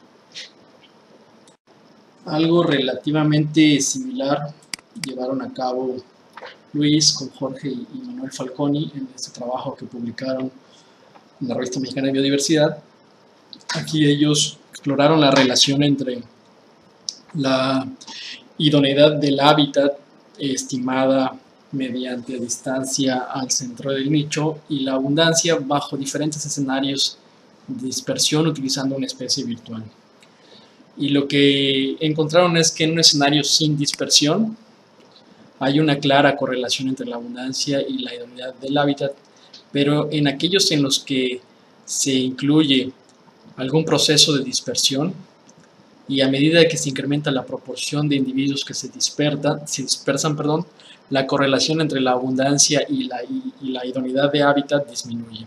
Algo relativamente similar llevaron a cabo Luis con Jorge y Manuel Falconi en este trabajo que publicaron en la Revista Mexicana de Biodiversidad. Aquí ellos exploraron la relación entre la idoneidad del hábitat estimada mediante distancia al centro del nicho y la abundancia bajo diferentes escenarios de dispersión utilizando una especie virtual. Y lo que encontraron es que en un escenario sin dispersión hay una clara correlación entre la abundancia y la idoneidad del hábitat, pero en aquellos en los que se incluye algún proceso de dispersión y a medida que se incrementa la proporción de individuos que se dispersan, se dispersan perdón, la correlación entre la abundancia y la, y, y la idoneidad de hábitat disminuye.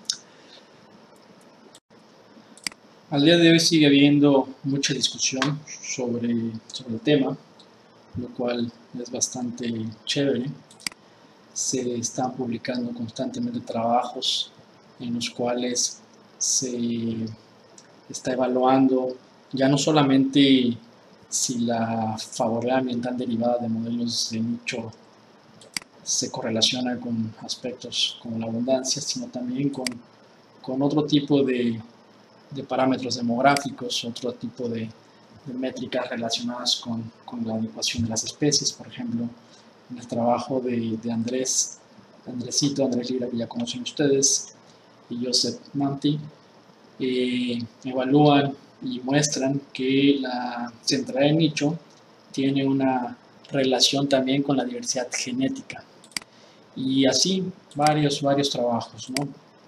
Al día de hoy sigue habiendo mucha discusión sobre, sobre el tema, lo cual es bastante chévere. Se están publicando constantemente trabajos en los cuales se está evaluando ya no solamente si la favorabilidad ambiental derivada de modelos de nicho se correlaciona con aspectos como la abundancia, sino también con, con otro tipo de, de parámetros demográficos, otro tipo de, de métricas relacionadas con, con la adecuación de las especies. Por ejemplo, en el trabajo de, de Andrés, Andresito, Andrés Lira, que ya conocen ustedes, y Joseph Manti, eh, evalúan y muestran que la centralidad de nicho tiene una relación también con la diversidad genética. Y así varios, varios trabajos, ¿no?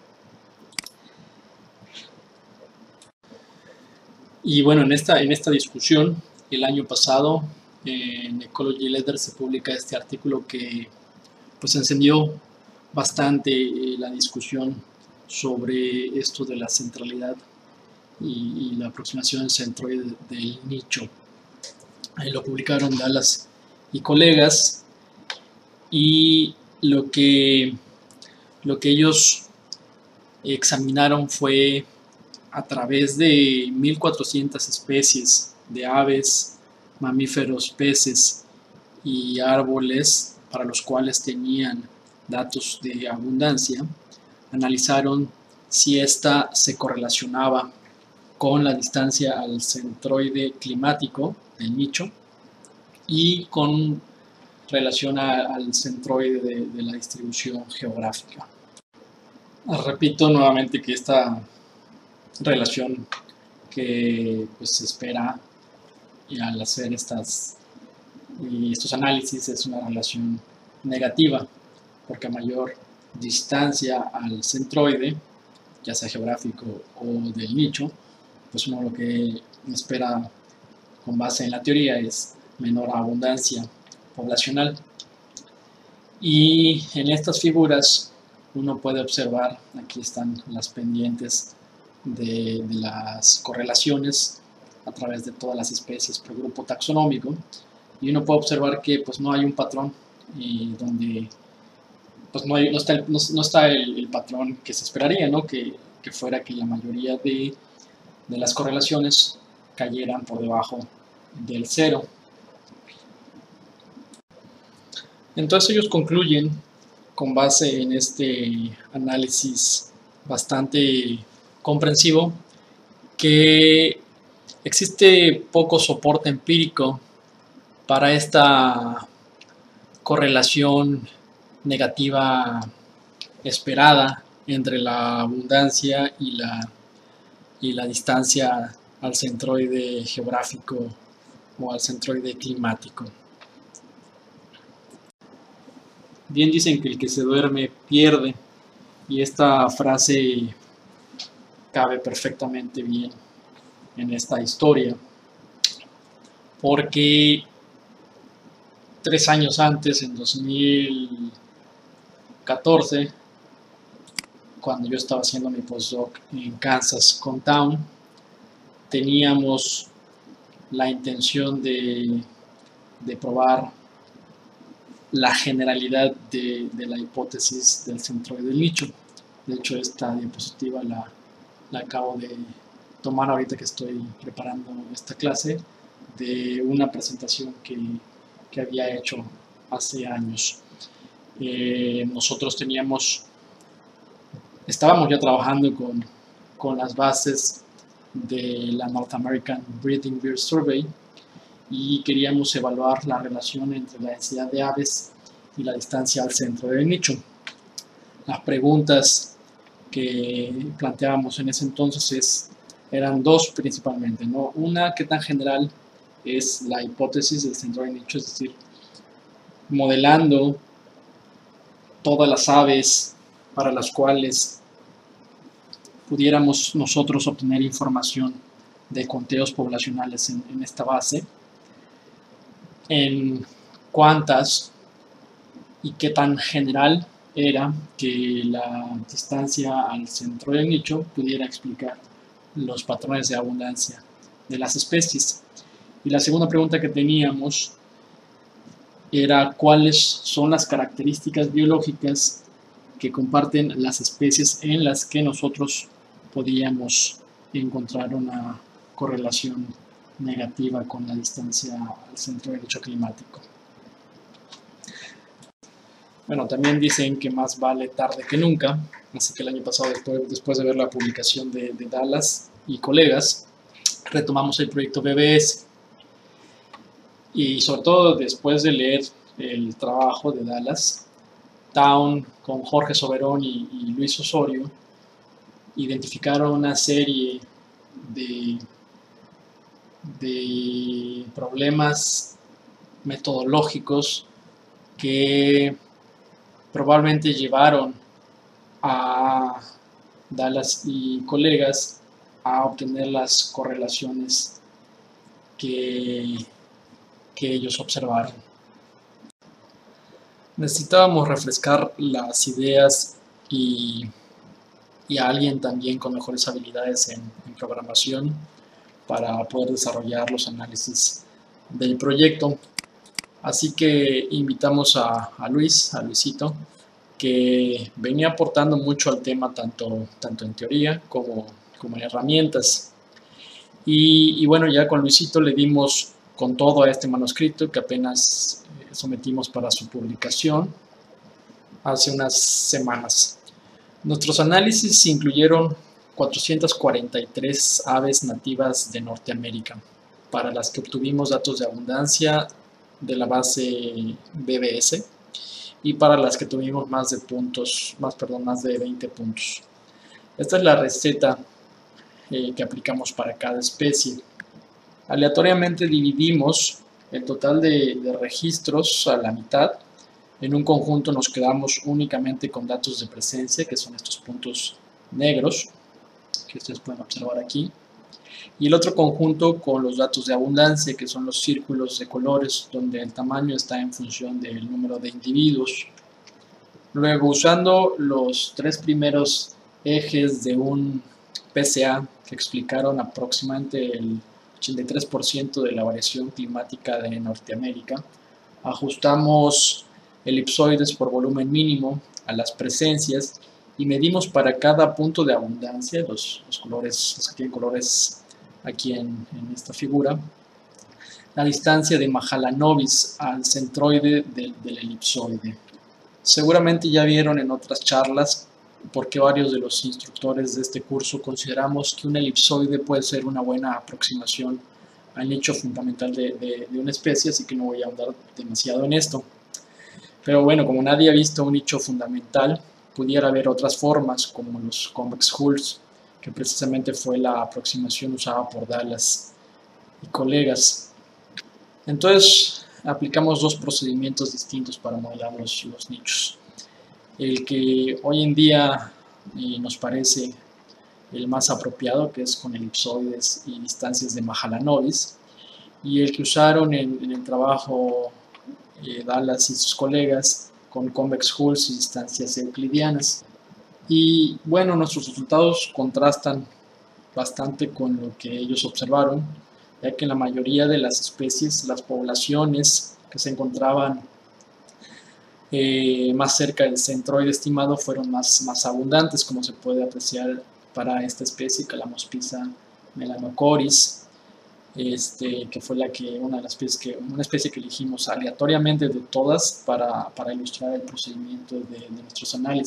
Y bueno, en esta, en esta discusión, el año pasado, eh, en Ecology Letters se publica este artículo que pues encendió bastante eh, la discusión sobre esto de la centralidad y, y la aproximación centroide del nicho. Ahí lo publicaron Dallas y colegas, y lo que, lo que ellos examinaron fue a través de mil cuatrocientas especies de aves, mamíferos, peces y árboles para los cuales tenían datos de abundancia, analizaron si ésta se correlacionaba con la distancia al centroide climático del nicho y con relación a, al centroide de, de la distribución geográfica. Repito nuevamente que esta relación que pues, se espera y al hacer estas, y estos análisis es una relación negativa, porque a mayor distancia al centroide, ya sea geográfico o del nicho, pues uno lo que espera con base en la teoría es menor abundancia poblacional. Y en estas figuras uno puede observar, aquí están las pendientes de, de las correlaciones a través de todas las especies por grupo taxonómico, y uno puede observar que pues no hay un patrón y donde pues no, hay, no está, el, no, no está el, el patrón que se esperaría, ¿no? que, que fuera que la mayoría de, de las correlaciones cayeran por debajo del cero. Entonces ellos concluyen, con base en este análisis bastante comprensivo que existe poco soporte empírico para esta correlación negativa esperada entre la abundancia y la, y la distancia al centroide geográfico o al centroide climático. Bien dicen que el que se duerme pierde, y esta frase cabe perfectamente bien en esta historia, porque tres años antes, en dos mil catorce, cuando yo estaba haciendo mi postdoc en Kansas Comtown, teníamos la intención de, de probar la generalidad de, de la hipótesis del centroide del nicho. De hecho, esta diapositiva la, la acabo de tomar ahorita que estoy preparando esta clase de una presentación que, que había hecho hace años. Eh, nosotros teníamos, estábamos ya trabajando con, con las bases de la North American Breeding Bird Survey y queríamos evaluar la relación entre la densidad de aves y la distancia al centro del nicho. Las preguntas que planteábamos en ese entonces es, eran dos principalmente, ¿no? Una, ¿qué tan general es la hipótesis del centro del nicho? Es decir, modelando todas las aves para las cuales pudiéramos nosotros obtener información de conteos poblacionales en, en esta base, en cuántas y qué tan general era que la distancia al centro del nicho pudiera explicar los patrones de abundancia de las especies. Y la segunda pregunta que teníamos era cuáles son las características biológicas que comparten las especies en las que nosotros podíamos encontrar una correlación negativa con la distancia al centro del nicho climático. Bueno, también dicen que más vale tarde que nunca, así que el año pasado, después, después de ver la publicación de, de Dallas y colegas, retomamos el proyecto B B S. Y sobre todo después de leer el trabajo de Dallas, Town con Jorge Soberón y, y Luis Osorio identificaron una serie de, de problemas metodológicos que probablemente llevaron a Dallas y colegas a obtener las correlaciones que, que ellos observaron. Necesitábamos refrescar las ideas y, y a alguien también con mejores habilidades en, en programación para poder desarrollar los análisis del proyecto. Así que invitamos a, a Luis, a Luisito, que venía aportando mucho al tema tanto, tanto en teoría como, como en herramientas. Y, y bueno, ya con Luisito le dimos con todo a este manuscrito que apenas eh, sometimos para su publicación hace unas semanas. Nuestros análisis incluyeron cuatrocientas cuarenta y tres aves nativas de Norteamérica, para las que obtuvimos datos de abundancia de la base B B S y para las que tuvimos más de puntos, más, perdón, más de veinte puntos. Esta es la receta eh, que aplicamos para cada especie. Aleatoriamente dividimos el total de, de registros a la mitad. En un conjunto nos quedamos únicamente con datos de presencia, que son estos puntos negros, que ustedes pueden observar aquí. Y el otro conjunto con los datos de abundancia, que son los círculos de colores, donde el tamaño está en función del número de individuos. Luego, usando los tres primeros ejes de un P C A que explicaron aproximadamente el ochenta y tres por ciento de la variación climática de Norteamérica, ajustamos elipsoides por volumen mínimo a las presencias y medimos para cada punto de abundancia, los, los colores, los que tienen colores aquí en, en esta figura, la distancia de Mahalanobis al centroide del, del elipsoide. Seguramente ya vieron en otras charlas porque varios de los instructores de este curso consideramos que un elipsoide puede ser una buena aproximación al nicho fundamental de, de, de una especie, así que no voy a ahondar demasiado en esto. Pero bueno, como nadie ha visto un nicho fundamental, pudiera haber otras formas, como los convex hulls, que precisamente fue la aproximación usada por Dallas y colegas. Entonces, aplicamos dos procedimientos distintos para modelar los, los nichos. El que hoy en día eh, nos parece el más apropiado, que es con elipsoides y distancias de Mahalanobis, y el que usaron en, en el trabajo eh, Dallas y sus colegas con convex hulls y distancias euclidianas. Y bueno, nuestros resultados contrastan bastante con lo que ellos observaron, ya que en la mayoría de las especies, las poblaciones que se encontraban eh, más cerca del centroide estimado fueron más, más abundantes, como se puede apreciar para esta especie, Calamospisa melanocoris, este, que fue la que, una, de las especies que, una especie que elegimos aleatoriamente de todas para, para ilustrar el procedimiento de, de nuestros análisis.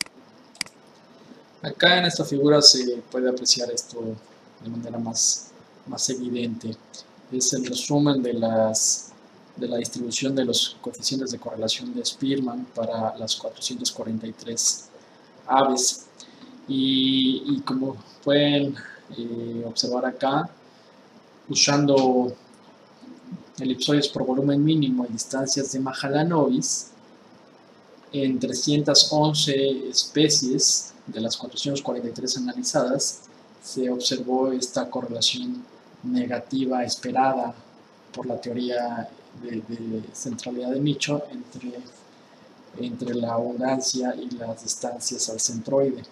Acá en esta figura se puede apreciar esto de manera más, más evidente. Es el resumen de, las, de la distribución de los coeficientes de correlación de Spearman para las cuatrocientas cuarenta y tres aves. Y, y como pueden eh, observar acá, usando elipsoides por volumen mínimo y distancias de Mahalanobis, en trescientas once especies de las cuatrocientas cuarenta y tres analizadas, se observó esta correlación negativa esperada por la teoría de, de centralidad de nicho entre, entre la abundancia y las distancias al centroide.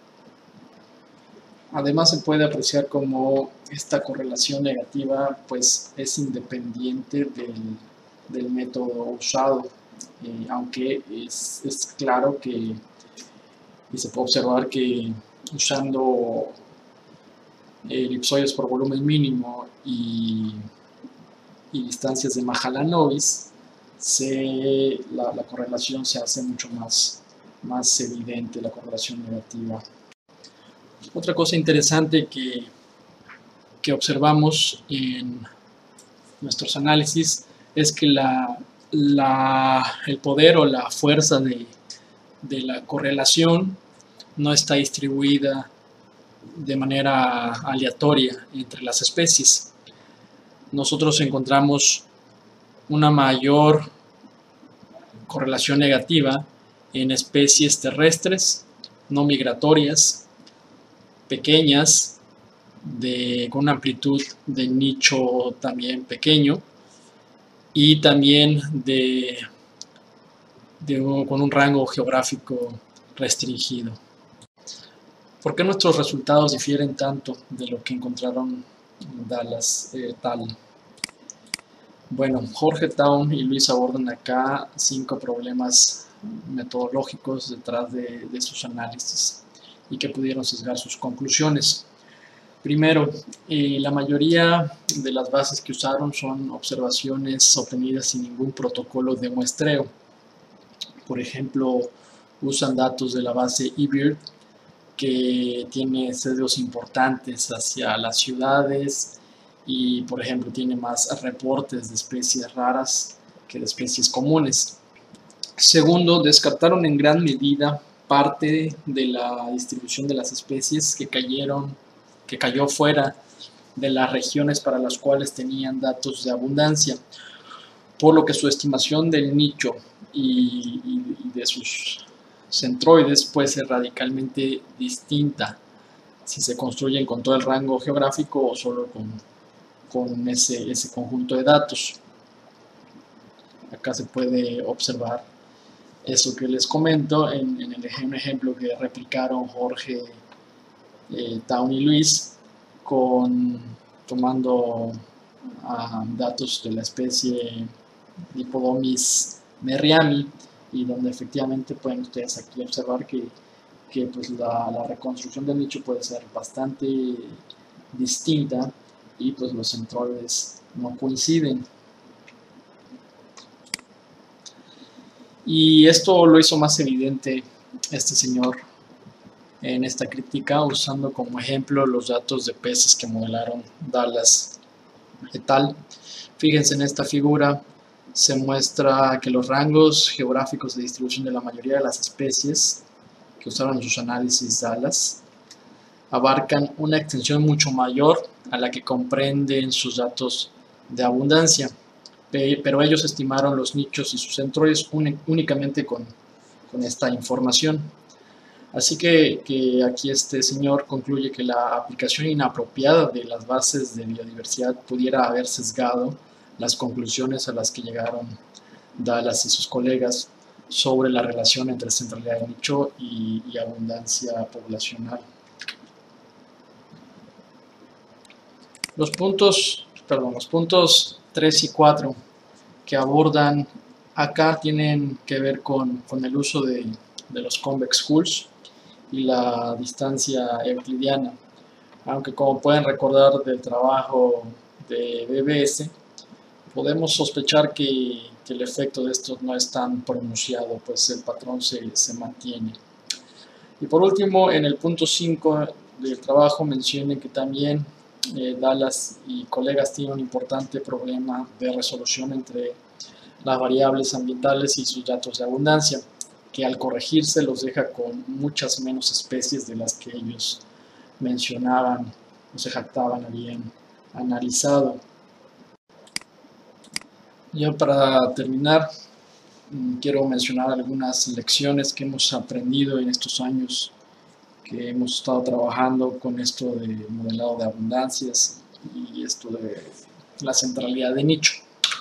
Además, se puede apreciar como esta correlación negativa pues, es independiente del, del método usado, eh, aunque es, es claro que y se puede observar que usando elipsoides por volumen mínimo y, y distancias de Mahalanobis, se, la, la correlación se hace mucho más, más evidente, la correlación negativa. Otra cosa interesante que, que observamos en nuestros análisis es que la, la, el poder o la fuerza de, de la correlación no está distribuida de manera aleatoria entre las especies. Nosotros encontramos una mayor correlación negativa en especies terrestres, no migratorias, pequeñas, de, con una amplitud de nicho también pequeño y también de, de un, con un rango geográfico restringido. ¿Por qué nuestros resultados difieren tanto de lo que encontraron Dallas eh, tal? Bueno, Jorge Town y Luis abordan acá cinco problemas metodológicos detrás de, de sus análisis y que pudieron sesgar sus conclusiones. Primero, eh, la mayoría de las bases que usaron son observaciones obtenidas sin ningún protocolo de muestreo. Por ejemplo, usan datos de la base eBird, que tiene sesgos importantes hacia las ciudades y, por ejemplo, tiene más reportes de especies raras que de especies comunes. Segundo, descartaron en gran medida parte de la distribución de las especies que cayeron, que cayó fuera de las regiones para las cuales tenían datos de abundancia, por lo que su estimación del nicho y, y, y de sus centroides puede ser radicalmente distinta si se construyen con todo el rango geográfico o solo con, con ese, ese conjunto de datos. Acá se puede observar eso que les comento en, en el un ejemplo que replicaron Jorge, eh, Town y Luis, con, tomando uh, datos de la especie Dipodomys merriami, y donde efectivamente pueden ustedes aquí observar que, que pues la, la reconstrucción del nicho puede ser bastante distinta y pues los centroides no coinciden. Y esto lo hizo más evidente este señor en esta crítica usando como ejemplo los datos de peces que modelaron Dallas et al. Fíjense en esta figura, se muestra que los rangos geográficos de distribución de la mayoría de las especies que usaron en sus análisis Dallas abarcan una extensión mucho mayor a la que comprenden sus datos de abundancia, pero ellos estimaron los nichos y sus centroides únicamente con, con esta información. Así que, que aquí este señor concluye que la aplicación inapropiada de las bases de biodiversidad pudiera haber sesgado las conclusiones a las que llegaron Dallas y sus colegas sobre la relación entre centralidad de nicho y, y abundancia poblacional. Los puntos, perdón, los puntos tres y cuatro que abordan acá tienen que ver con, con el uso de, de los convex hulls y la distancia euclidiana, aunque como pueden recordar del trabajo de B B S, podemos sospechar que, que el efecto de esto no es tan pronunciado, pues el patrón se, se mantiene. Y por último, en el punto cinco del trabajo mencionen que también eh, Dallas y colegas tienen un importante problema de resolución entre las variables ambientales y sus datos de abundancia, que al corregirse los deja con muchas menos especies de las que ellos mencionaban o se jactaban habían analizado. Ya para terminar, quiero mencionar algunas lecciones que hemos aprendido en estos años que hemos estado trabajando con esto de modelado de abundancias y esto de la centralidad de nicho.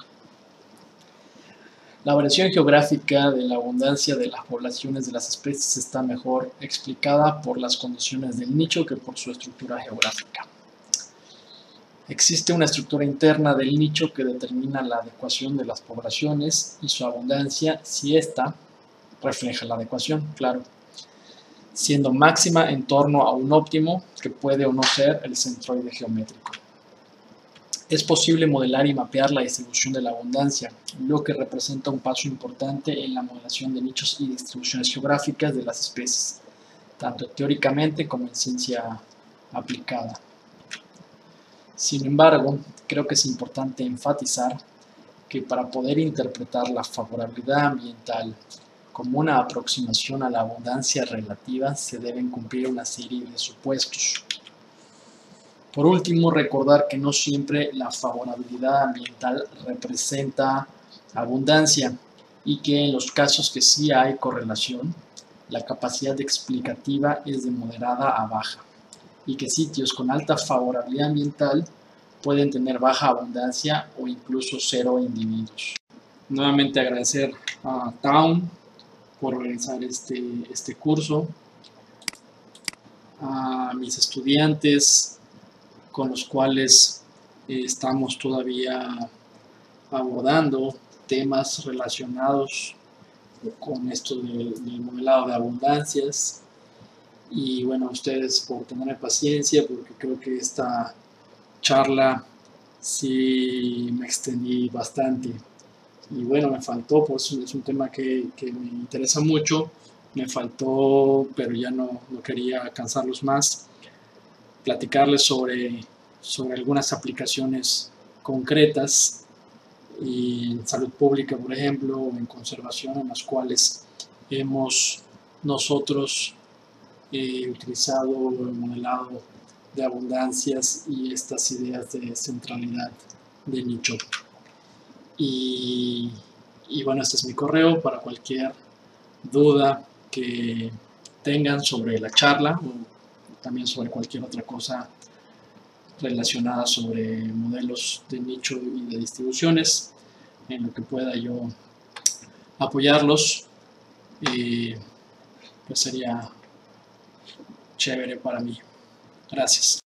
La variación geográfica de la abundancia de las poblaciones de las especies está mejor explicada por las condiciones del nicho que por su estructura geográfica. Existe una estructura interna del nicho que determina la adecuación de las poblaciones y su abundancia si ésta refleja la adecuación, claro, siendo máxima en torno a un óptimo que puede o no ser el centroide geométrico. Es posible modelar y mapear la distribución de la abundancia, lo que representa un paso importante en la modelación de nichos y distribuciones geográficas de las especies, tanto teóricamente como en ciencia aplicada. Sin embargo, creo que es importante enfatizar que para poder interpretar la favorabilidad ambiental como una aproximación a la abundancia relativa se deben cumplir una serie de supuestos. Por último, recordar que no siempre la favorabilidad ambiental representa abundancia y que en los casos que sí hay correlación, la capacidad explicativa es de moderada a baja y que sitios con alta favorabilidad ambiental pueden tener baja abundancia o incluso cero individuos. Nuevamente agradecer a Town por organizar este, este curso, a mis estudiantes con los cuales eh, estamos todavía abordando temas relacionados con esto del, del modelado de abundancias. Y bueno, a ustedes por tener paciencia, porque creo que esta charla sí me extendí bastante. Y bueno, me faltó, pues es un tema que, que me interesa mucho, me faltó, pero ya no, no quería cansarlos más, platicarles sobre, sobre algunas aplicaciones concretas en salud pública, por ejemplo, o en conservación, en las cuales hemos nosotros eh, utilizado el modelado de abundancias y estas ideas de centralidad de nicho. Y, y bueno, este es mi correo para cualquier duda que tengan sobre la charla o también sobre cualquier otra cosa relacionada sobre modelos de nicho y de distribuciones, en lo que pueda yo apoyarlos, eh, pues sería chévere para mí. Gracias.